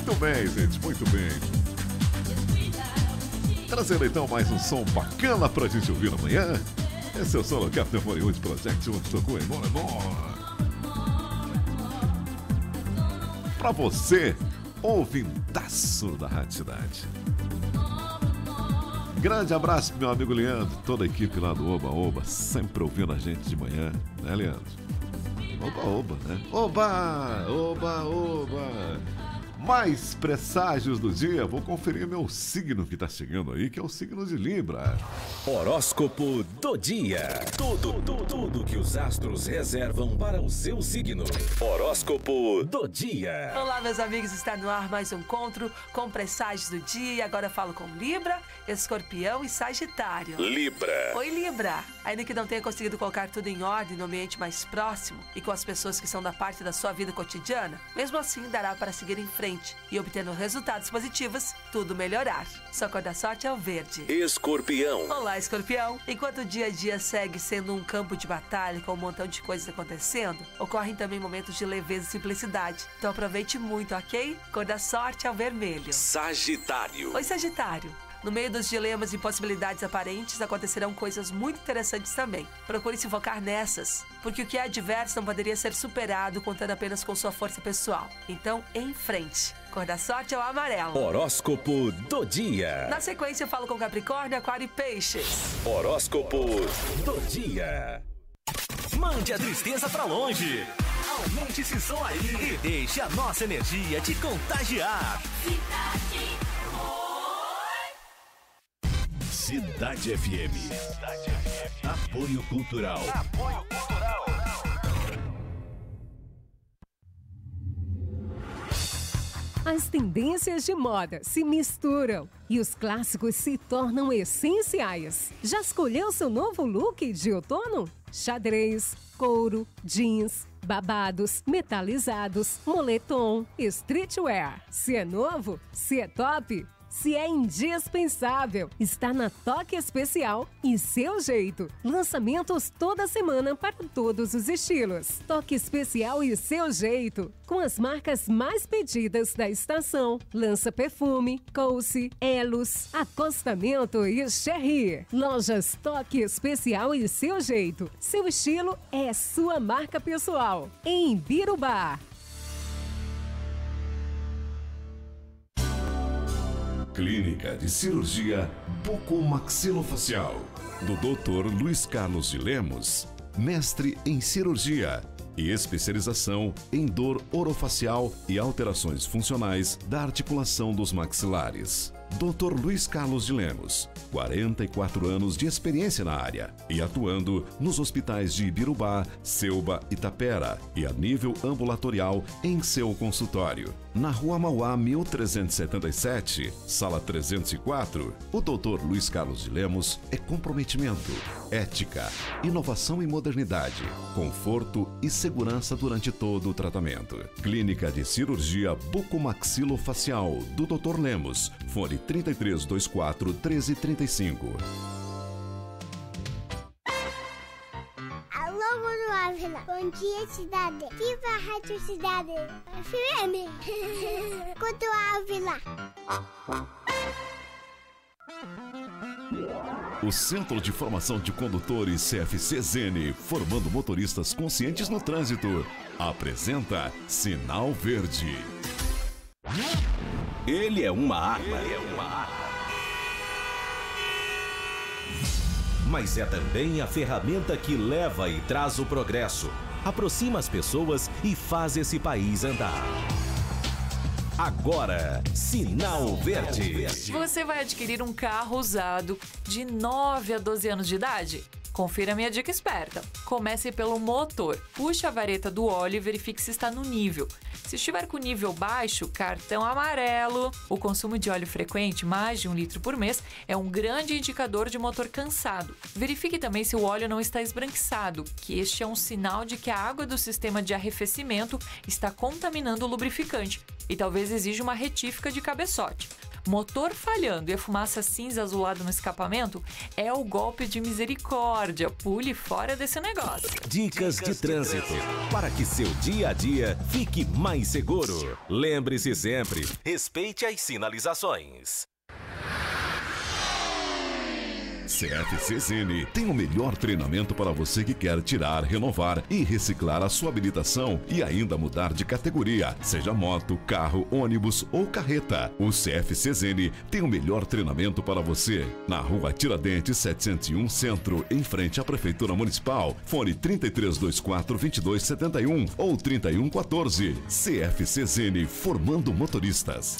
Muito bem, gente, muito bem. Trazendo então mais um som bacana pra gente ouvir amanhã. Esse é o Solo Captain Hollywood Project, onde tocou Embora, Embora. Pra você, ouvintaço da Rádio Cidade. Grande abraço pro meu amigo Leandro, toda a equipe lá do Oba Oba, sempre ouvindo a gente de manhã, né, Leandro? Oba Oba, né? Oba, Oba, Oba. Mais presságios do dia, vou conferir meu signo que tá chegando aí, que é o signo de Libra. Horóscopo do dia. Tudo, tudo, tudo que os astros reservam para o seu signo. Horóscopo do dia. Olá, meus amigos, está no ar mais um encontro com presságios do dia. Agora eu falo com Libra, Escorpião e Sagitário. Libra. Oi, Libra. Ainda que não tenha conseguido colocar tudo em ordem no ambiente mais próximo e com as pessoas que são da parte da sua vida cotidiana, mesmo assim dará para seguir em frente e obtendo resultados positivos, tudo melhorar. Sua cor da sorte é o verde. Escorpião. Olá, Escorpião. Enquanto o dia a dia segue sendo um campo de batalha com um montão de coisas acontecendo, ocorrem também momentos de leveza e simplicidade. Então aproveite muito, ok? Cor da sorte é o vermelho. Sagitário. Oi, Sagitário. No meio dos dilemas e possibilidades aparentes, acontecerão coisas muito interessantes também. Procure se focar nessas, porque o que é adverso não poderia ser superado contando apenas com sua força pessoal. Então, em frente. Cor da sorte é o amarelo. Horóscopo do dia. Na sequência, eu falo com Capricórnio, Aquário e Peixes. Horóscopo do dia. Mande a tristeza pra longe. Aumente esse som aí e deixe a nossa energia te contagiar. Cidade F M. Cidade F M. Apoio Cultural. Apoio Cultural. As tendências de moda se misturam e os clássicos se tornam essenciais. Já escolheu seu novo look de outono? Xadrez, couro, jeans, babados, metalizados, moletom, streetwear. Se é novo, se é top, se é indispensável, está na Toque Especial e Seu Jeito. Lançamentos toda semana para todos os estilos. Toque Especial e Seu Jeito, com as marcas mais pedidas da estação. Lança Perfume, Coace, Elos, Acostamento e Cherry. Lojas Toque Especial e Seu Jeito. Seu estilo é sua marca pessoal. Em Birubá. Clínica de Cirurgia Bucomaxilofacial, do doutor Luiz Carlos de Lemos, mestre em cirurgia e especialização em dor orofacial e alterações funcionais da articulação dos maxilares. doutor Luiz Carlos de Lemos, quarenta e quatro anos de experiência na área e atuando nos hospitais de Ibirubá, Selba e Tapera e a nível ambulatorial em seu consultório. Na Rua Mauá mil trezentos e setenta e sete, sala trezentos e quatro, o doutor Luiz Carlos de Lemos é comprometimento, ética, inovação e modernidade, conforto e segurança durante todo o tratamento. Clínica de Cirurgia Bucomaxilofacial do doutor Lemos, fone trinta e três, vinte e quatro, treze, trinta e cinco. Alô, Mano Ávila. Bom dia, cidade. Viva a Rádio Cidade. F M. Quanto Ávila. O Centro de Formação de Condutores C F C Zene, formando motoristas conscientes no trânsito, apresenta Sinal Verde. Ele é uma arma. Ele é uma arma. Mas é também a ferramenta que leva e traz o progresso, aproxima as pessoas e faz esse país andar. Agora, Sinal Verde. Você vai adquirir um carro usado de nove a doze anos de idade? Confira a minha dica esperta. Comece pelo motor. Puxe a vareta do óleo e verifique se está no nível. Se estiver com nível baixo, cartão amarelo. O consumo de óleo frequente, mais de um litro por mês, é um grande indicador de motor cansado. Verifique também se o óleo não está esbranquiçado, que este é um sinal de que a água do sistema de arrefecimento está contaminando o lubrificante e talvez exija uma retífica de cabeçote. Motor falhando e a fumaça cinza azulada no escapamento é o golpe de misericórdia. Pule fora desse negócio. Dicas, Dicas de, de trânsito, trânsito para que seu dia a dia fique mais seguro. Lembre-se sempre, respeite as sinalizações. C F C Zene tem o melhor treinamento para você que quer tirar, renovar e reciclar a sua habilitação e ainda mudar de categoria, seja moto, carro, ônibus ou carreta. O C F C Zene tem o melhor treinamento para você. Na Rua Tiradentes setecentos e um Centro, em frente à Prefeitura Municipal. Fone trinta e três vinte e quatro, vinte e dois setenta e um ou trinta e um quatorze. C F C Zene, formando motoristas.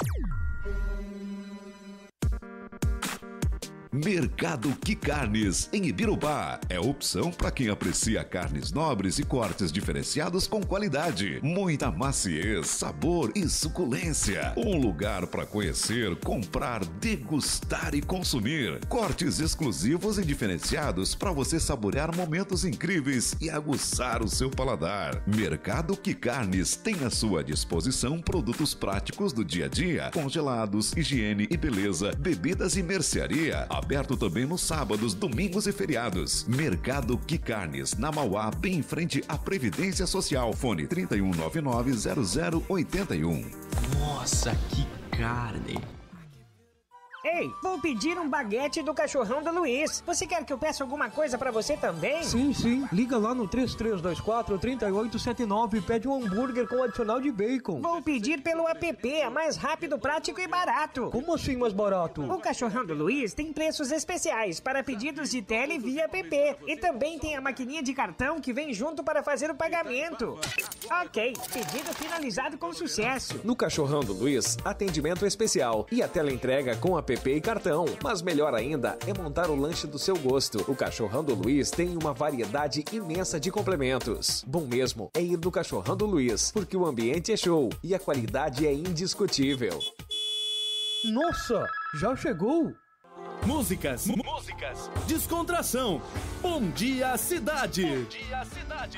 Mercado Que Carnes, em Ibirubá. É opção para quem aprecia carnes nobres e cortes diferenciados com qualidade. Muita maciez, sabor e suculência. Um lugar para conhecer, comprar, degustar e consumir. Cortes exclusivos e diferenciados para você saborear momentos incríveis e aguçar o seu paladar. Mercado Que Carnes tem à sua disposição produtos práticos do dia a dia, congelados, higiene e beleza, bebidas e mercearia. Aberto também nos sábados, domingos e feriados. Mercado Que Carnes, na Mauá, bem em frente à Previdência Social. Fone trinta e um noventa e nove, zero zero oitenta e um. Nossa, que carne! Ei, vou pedir um baguete do Cachorrão do Luiz. Você quer que eu peça alguma coisa pra você também? Sim, sim. Liga lá no três três dois quatro, três oito sete nove e pede um hambúrguer com adicional de bacon. Vou pedir pelo app, é mais rápido, prático e barato. Como assim mais barato? O Cachorrão do Luiz tem preços especiais para pedidos de tele via app. E também tem a maquininha de cartão que vem junto para fazer o pagamento. Ok, pedido finalizado com sucesso. No Cachorrão do Luiz, atendimento especial e a tela entrega com app e cartão. Mas melhor ainda é montar o lanche do seu gosto. O Cachorrão do Luiz tem uma variedade imensa de complementos. Bom mesmo é ir no Cachorrão do Luiz, porque o ambiente é show e a qualidade é indiscutível. Nossa, já chegou? Músicas, músicas, descontração. Bom dia, cidade. Bom dia, cidade.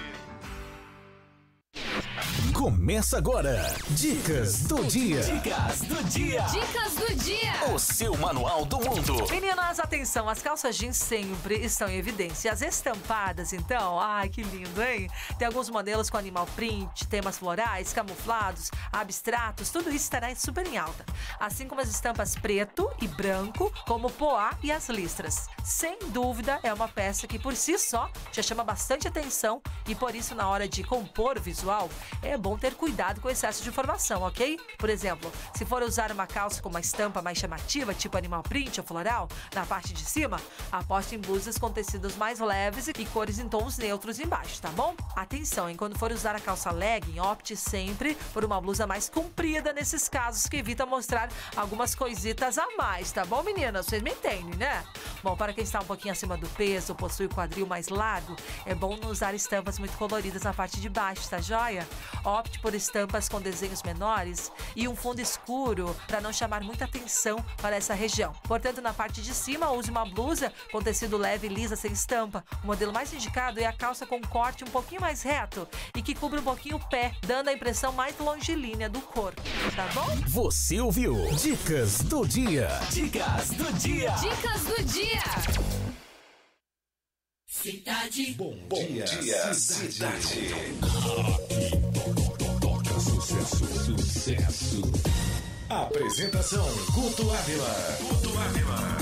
Começa agora, Dicas do Dia. Dicas do Dia. Dicas do Dia. O seu manual do mundo. Meninas, atenção, as calças jeans sempre estão em evidência. As estampadas, então, ai, que lindo, hein? Tem alguns modelos com animal print, temas florais, camuflados, abstratos, tudo isso estará super em alta. Assim como as estampas preto e branco, como o poá e as listras. Sem dúvida, é uma peça que por si só já chama bastante atenção e por isso, na hora de compor o visual, é bom ter cuidado com o excesso de informação, ok? Por exemplo, se for usar uma calça com uma estampa mais chamativa, tipo animal print ou floral, na parte de cima, aposte em blusas com tecidos mais leves e cores em tons neutros embaixo, tá bom? Atenção, hein? Quando for usar a calça legging, opte sempre por uma blusa mais comprida nesses casos, que evita mostrar algumas coisitas a mais, tá bom, meninas? Vocês me entendem, né? Bom, para quem está um pouquinho acima do peso ou possui o quadril mais largo, é bom não usar estampas muito coloridas na parte de baixo, tá joia? Opte por estampas com desenhos menores e um fundo escuro para não chamar muita atenção para essa região. Portanto, na parte de cima, use uma blusa com tecido leve e lisa sem estampa. O modelo mais indicado é a calça com corte um pouquinho mais reto e que cubra um pouquinho o pé, dando a impressão mais longilínea do corpo, tá bom? Você ouviu Dicas do Dia. Dicas do Dia. Dicas do Dia. Cidade. Bom, Bom dia, dia, cidade. cidade. Toca sucesso, sucesso. Apresentação, Guto Ávila. Guto Ávila.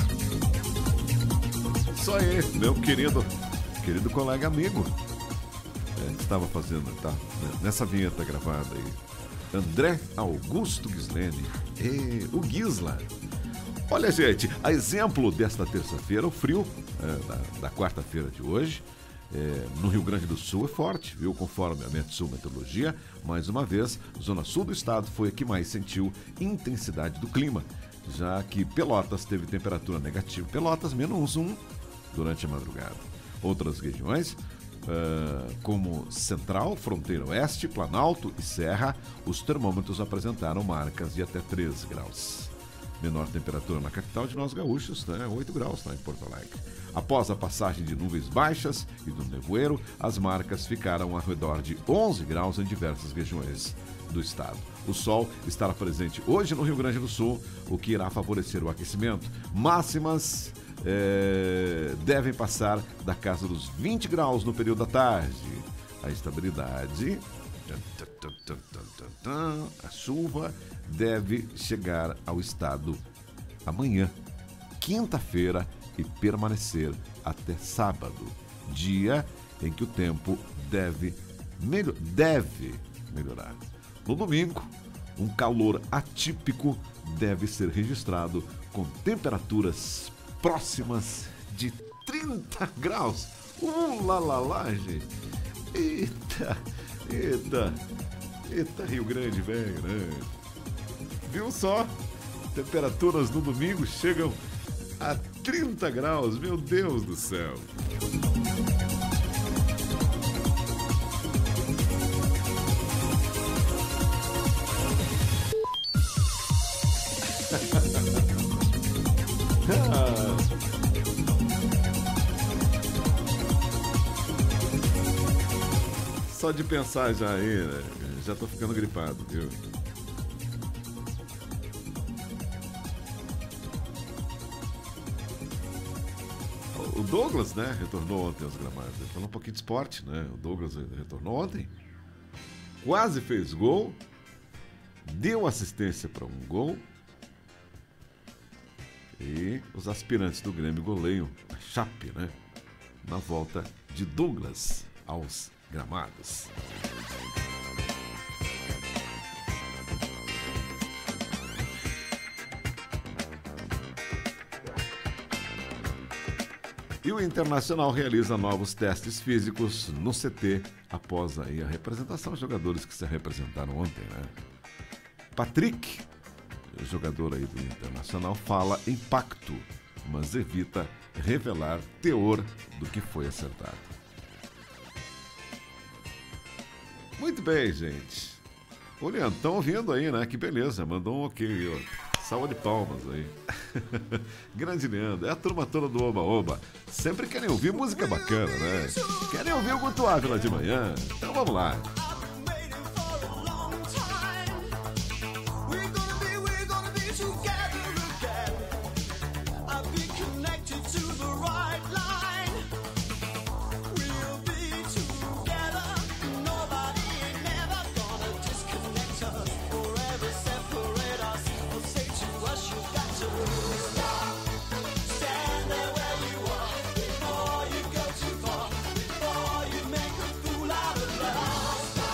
Só aí, meu querido, querido colega amigo. É, estava fazendo, tá? Nessa vinheta gravada aí. André Augusto Ghislene. E o Gisla. Olha, gente, a exemplo desta terça-feira, o frio é, da, da quarta-feira de hoje, é, no Rio Grande do Sul é forte, viu? Conforme a Metsul Meteorologia, mais uma vez, zona sul do estado foi a que mais sentiu intensidade do clima, já que Pelotas teve temperatura negativa, Pelotas menos um durante a madrugada. Outras regiões, uh, como Central, Fronteira Oeste, Planalto e Serra, os termômetros apresentaram marcas de até treze graus. Menor temperatura na capital de nós gaúchos, né? oito graus lá em Porto Alegre. Após a passagem de nuvens baixas e do nevoeiro, as marcas ficaram ao redor de onze graus em diversas regiões do estado. O sol estará presente hoje no Rio Grande do Sul, o que irá favorecer o aquecimento. Máximas é, devem passar da casa dos vinte graus no período da tarde. A estabilidade, a chuva deve chegar ao estado amanhã, quinta-feira, e permanecer até sábado, dia em que o tempo deve, melhor, deve melhorar. No domingo, um calor atípico deve ser registrado com temperaturas próximas de trinta graus. Uh, lá, lá, lá, gente. Eita, eita, eita, Rio Grande, velho, né? Viu só? Temperaturas no domingo chegam a trinta graus, meu Deus do céu. Só de pensar já aí, né? Já tô ficando gripado, viu? O Douglas, né, retornou ontem aos gramados. Ele falou um pouquinho de esporte, né? O Douglas retornou ontem. Quase fez gol. Deu assistência para um gol. E os aspirantes do Grêmio goleiam a Chape, né? Na volta de Douglas aos gramados. E o Internacional realiza novos testes físicos no C T após aí a representação dos jogadores que se representaram ontem, né? Patrick, jogador aí do Internacional, fala em pacto, mas evita revelar teor do que foi acertado. Muito bem, gente. O Leandro, estão ouvindo aí, né? Que beleza, mandou um ok, ó. Salva de palmas aí. Grande Leandro, é a turma toda do Oba Oba. Sempre querem ouvir música bacana, né? Querem ouvir o Guto Ávila de manhã. Então vamos lá. Stand there where you are before you make a fool out of love.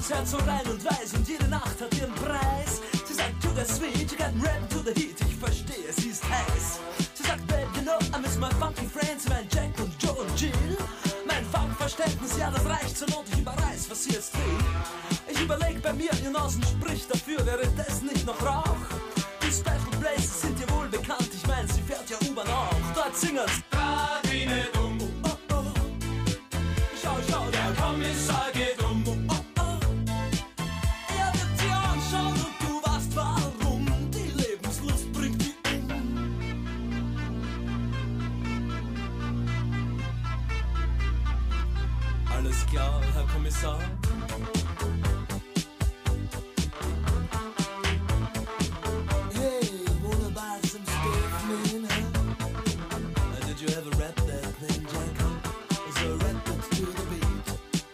das Herz so rein und weiß und jede Nacht hat ihren Preis. Sie sagt, to the sweet, you got rap to the heat. Ich verstehe, sie ist heiß. Sie sagt, babe, you know, I miss my funky friends, mein Jack und Joe und Jill. Mein Funkverständnis, ja, das reicht zur Not, ich überreiß, was sie jetzt will. Ich überleg bei mir, ihr Nasen spricht dafür, wäre das nicht noch Rauch? Die Special Places sind dir wohl bekannt, ich mein, sie fährt ja U-Bahn auch. Dort singen's Radine dumm, oh, oh. Schau, schau, der Kommissar geht um, oh, oh. Er wird dir anschauen und du weißt warum. Die Lebenslust bringt die um. Alles klar, Herr Kommissar. Hey, wanna buy some stuff, man, huh? Uh, did you ever rap that thing, Jack? So rap it to the beat.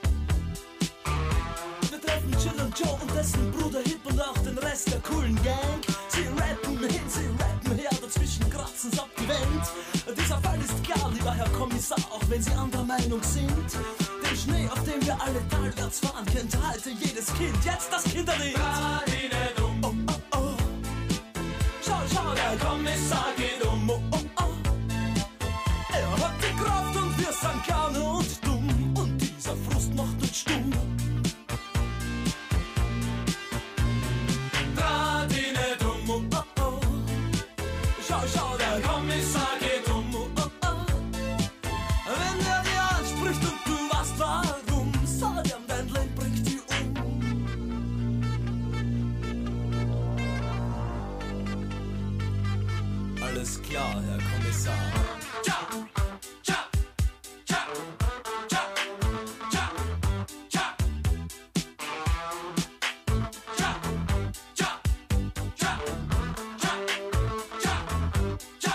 Wir treffen Jill und Joe und dessen Bruder Hip und auch den Rest der coolen Gang. Sie rappen hin, sie rappen her, dazwischen kratzen's ab die Wand. Dieser Fall ist klar, lieber Herr Kommissar, auch wenn Sie anderer Meinung sind. Den Schnee, auf dem wir alle talwärts fahren, kennt heute jedes Kind. Jetzt das Kinderlied. Radine dumm, oh, oh, oh. Schau, schau, der Kommissar geht um, oh, oh, oh. Er hat die Kraft und wir sind gerne und dumm. Und dieser Frust macht uns stumm. Radine dumm, oh, oh, oh. Schau, schau, der Kommissar geht um, oh, oh, oh. Wenn er dir anspricht und du weißt warum, sag ihm, dein Leben bringt die um. Alles klar, Herr Kommissar. Tja, tja, tja, tja, tja, tja. Tja, tja, tja, tja, tja, tja.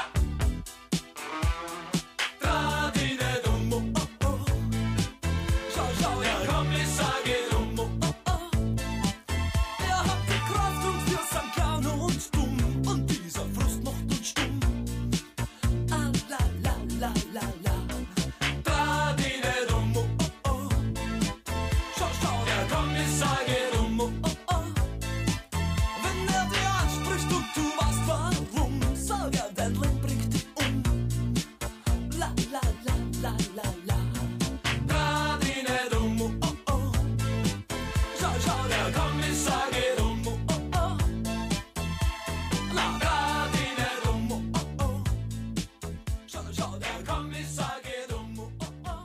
Radine dumm, oh, oh, oh. Schau, schau, der Kommissar geht um, oh, oh, oh. Er hat die Kraft und wir sind gerne und dumm. Und dieser Frust macht uns stumm. Ah, la, la, la, la, la. Radine dumm, oh, oh, oh. Schau, schau, der Kommissar geht um, oh, oh, oh. Wenn er dir anspricht und du weißt warum, sag er, dein Leben bringt dich um. La, la, la, la, la, la. Radine dumm, oh, oh, oh. Schau, schau, der Kommissar geht um, oh, oh, oh. La, Radine dumm, oh, oh, oh. Schau, schau, der Kommissar geht um, oh, oh, oh.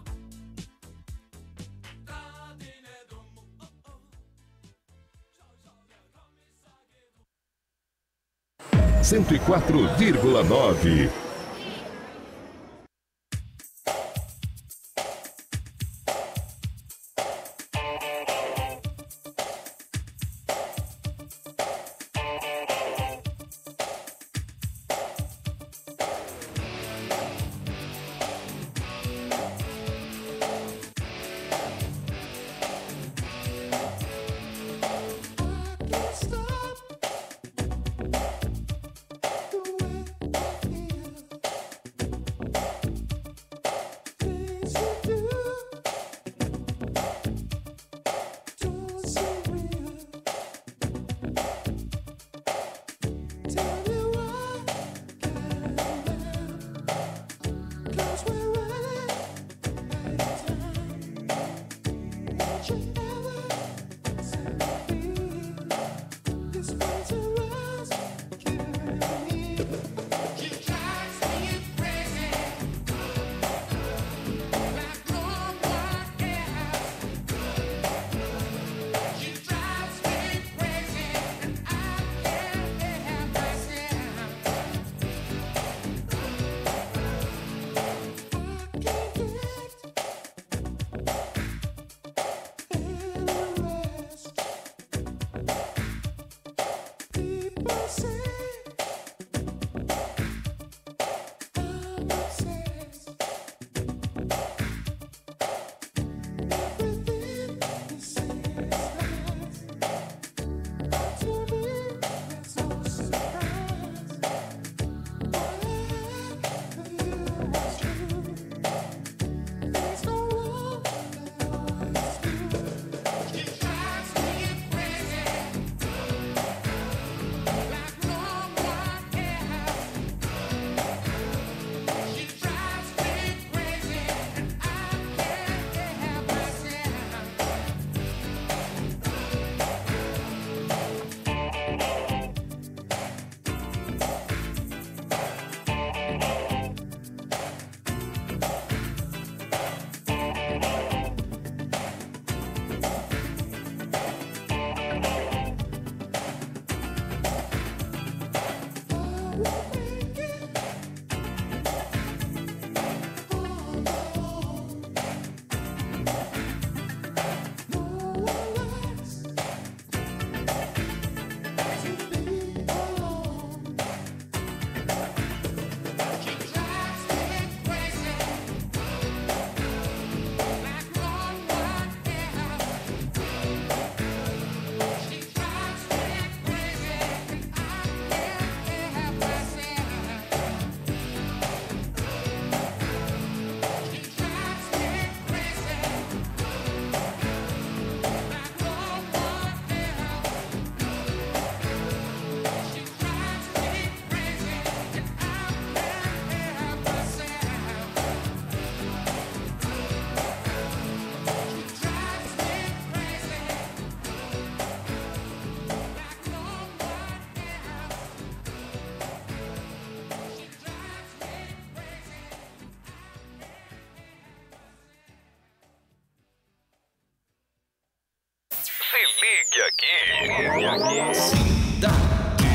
Radine dumm, oh, oh, oh. cento e quatro vírgula nove. Stop the way I feel. Ligue aqui. Ligue aqui. Cidade.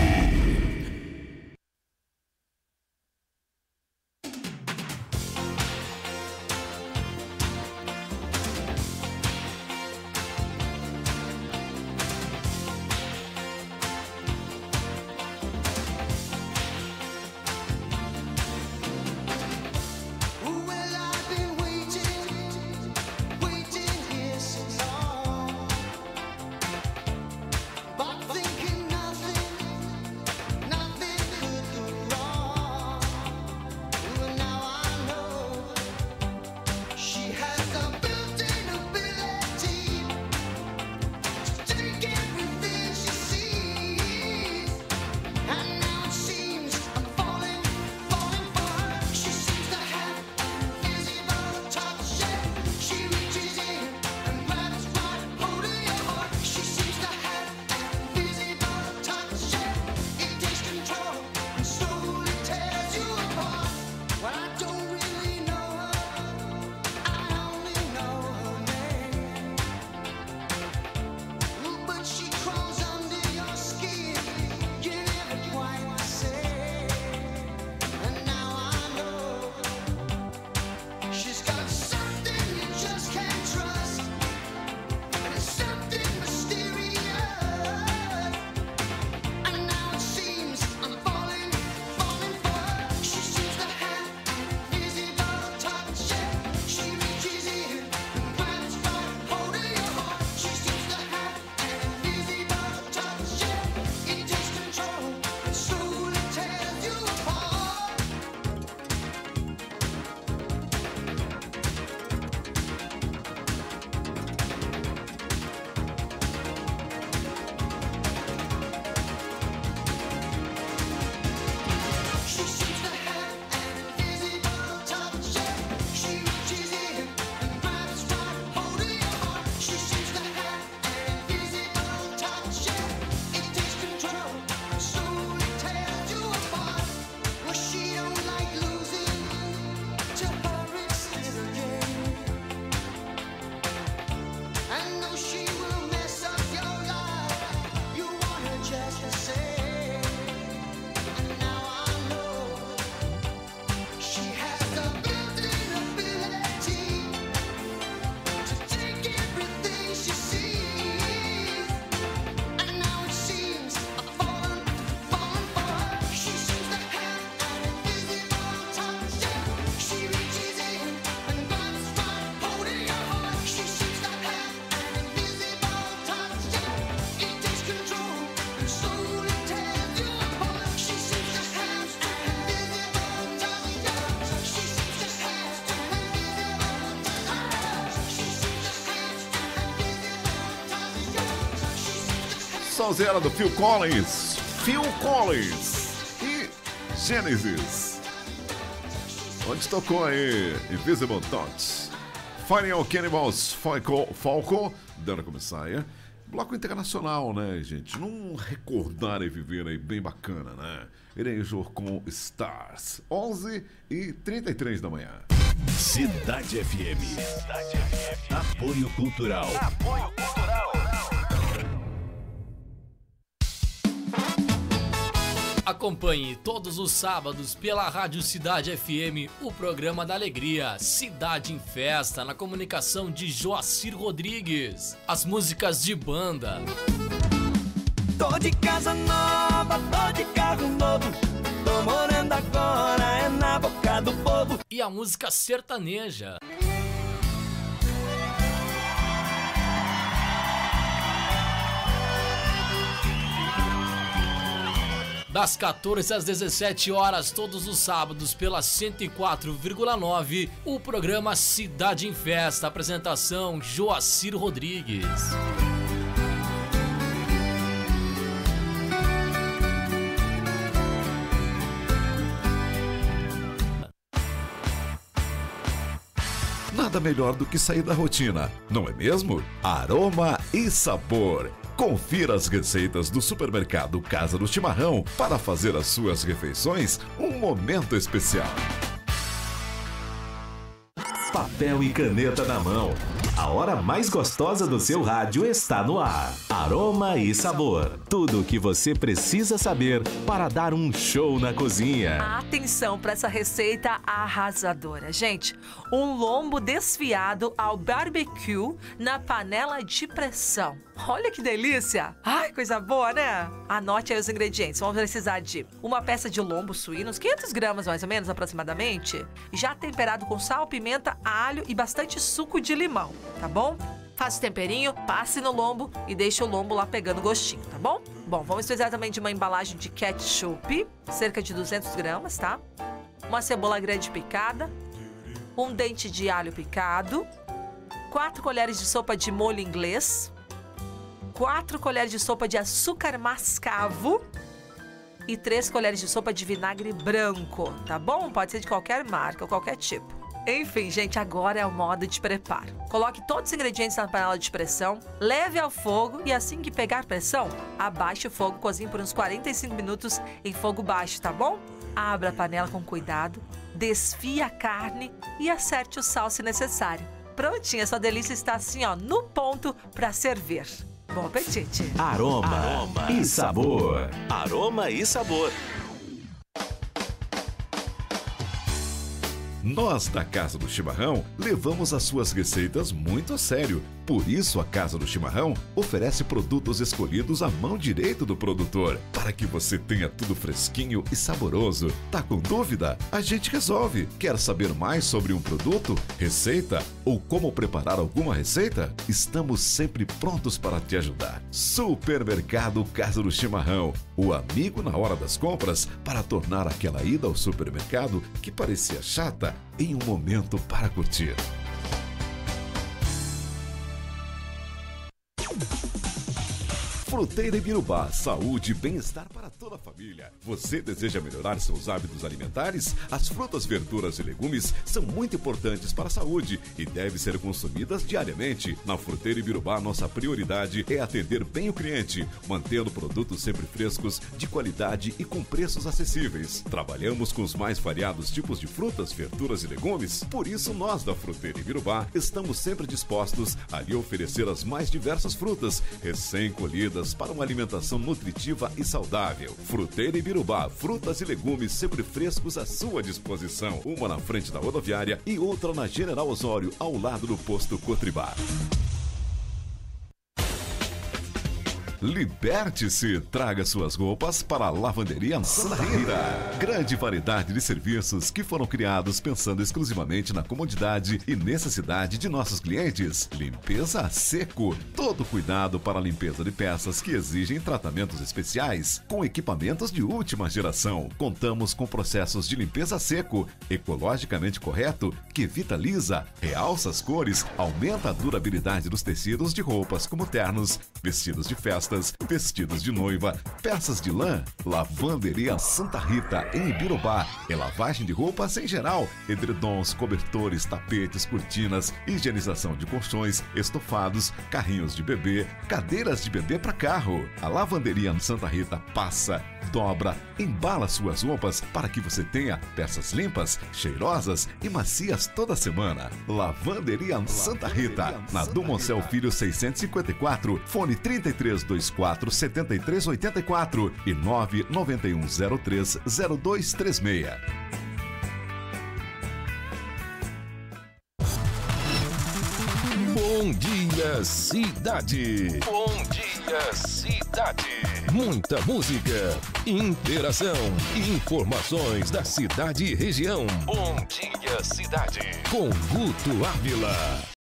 Sonzeira do Phil Collins, Phil Collins e Genesis. Onde tocou aí Invisible Touch, Final Cannibals, Falco, Falco, Dana Comissária. Bloco internacional, né, gente? Num recordar e viver aí bem bacana, né? Erasure com Stars, onze e trinta e três da manhã. Cidade F M. Cidade F M. Apoio Cultural. Apoio Cultural. Acompanhe todos os sábados pela Rádio Cidade F M o programa da alegria Cidade em Festa, na comunicação de Joacir Rodrigues. As músicas de banda. Tô de casa nova, tô de carro novo, tô morando agora é na boca do povo. E a música sertaneja. Das quatorze às dezessete horas, todos os sábados, pela cento e quatro vírgula nove, o programa Cidade em Festa. Apresentação Joacir Rodrigues. Nada melhor do que sair da rotina, não é mesmo? Aroma e sabor. Confira as receitas do supermercado Casa do Chimarrão para fazer as suas refeições um momento especial. Papel e caneta na mão. A hora mais gostosa do seu rádio está no ar. Aroma e Sabor. Tudo o que você precisa saber para dar um show na cozinha. Atenção para essa receita arrasadora. Gente, um lombo desfiado ao barbecue na panela de pressão. Olha que delícia! Ai, coisa boa, né? Anote aí os ingredientes. Vamos precisar de uma peça de lombo suíno, uns quinhentos gramas mais ou menos, aproximadamente, já temperado com sal, pimenta, alho e bastante suco de limão, tá bom? Faça o temperinho, passe no lombo e deixe o lombo lá pegando gostinho, tá bom? Bom, vamos precisar também de uma embalagem de ketchup, cerca de duzentos gramas, tá? Uma cebola grande picada, um dente de alho picado, quatro colheres de sopa de molho inglês, quatro colheres de sopa de açúcar mascavo e três colheres de sopa de vinagre branco, tá bom? Pode ser de qualquer marca ou qualquer tipo. Enfim, gente, agora é o modo de preparo. Coloque todos os ingredientes na panela de pressão, leve ao fogo e assim que pegar pressão, abaixe o fogo, cozinhe por uns quarenta e cinco minutos em fogo baixo, tá bom? Abra a panela com cuidado, desfie a carne e acerte o sal se necessário. Prontinho, essa delícia está assim, ó, no ponto para servir. Bom apetite! Aroma, Aroma e Sabor. Aroma e Sabor. Nós, da Casa do Chimarrão, levamos as suas receitas muito a sério. Por isso, a Casa do Chimarrão oferece produtos escolhidos à mão direita do produtor, para que você tenha tudo fresquinho e saboroso. Tá com dúvida? A gente resolve. Quer saber mais sobre um produto, receita ou como preparar alguma receita? Estamos sempre prontos para te ajudar. Supermercado Casa do Chimarrão, o amigo na hora das compras para tornar aquela ida ao supermercado que parecia chata em um momento para curtir. Fruteira Ibirubá, saúde e bem-estar para toda a família. Você deseja melhorar seus hábitos alimentares? As frutas, verduras e legumes são muito importantes para a saúde e devem ser consumidas diariamente. Na Fruteira Ibirubá, nossa prioridade é atender bem o cliente, mantendo produtos sempre frescos, de qualidade e com preços acessíveis. Trabalhamos com os mais variados tipos de frutas, verduras e legumes. Por isso, nós da Fruteira Ibirubá estamos sempre dispostos a lhe oferecer as mais diversas frutas, recém-colhidas, para uma alimentação nutritiva e saudável. Fruteira Ibirubá, frutas e legumes sempre frescos à sua disposição. Uma na frente da rodoviária e outra na General Osório, ao lado do posto Cotribá. Liberte-se! Traga suas roupas para a Lavanderia Santa Rita. Grande variedade de serviços que foram criados pensando exclusivamente na comodidade e necessidade de nossos clientes. Limpeza a seco. Todo cuidado para a limpeza de peças que exigem tratamentos especiais. Com equipamentos de última geração. Contamos com processos de limpeza a seco, ecologicamente correto, que vitaliza, realça as cores, aumenta a durabilidade dos tecidos de roupas como ternos, vestidos de festa, vestidos de noiva, peças de lã. Lavanderia Santa Rita, em Ibirubá. É lavagem de roupas em geral, edredons, cobertores, tapetes, cortinas, higienização de colchões, estofados, carrinhos de bebê, cadeiras de bebê para carro. A Lavanderia Santa Rita passa, dobra, embala suas roupas para que você tenha peças limpas, cheirosas e macias toda semana. Lavanderia Santa Rita, na Dumoncel Filho seiscentos e cinquenta e quatro, fone trinta e três, vinte e quatro, setenta e três, oitenta e quatro e nove nove um zero três zero dois três seis. Bom dia, cidade. Bom dia, cidade. Muita música, interação, informações da cidade e região. Bom dia, cidade. Com Guto Ávila.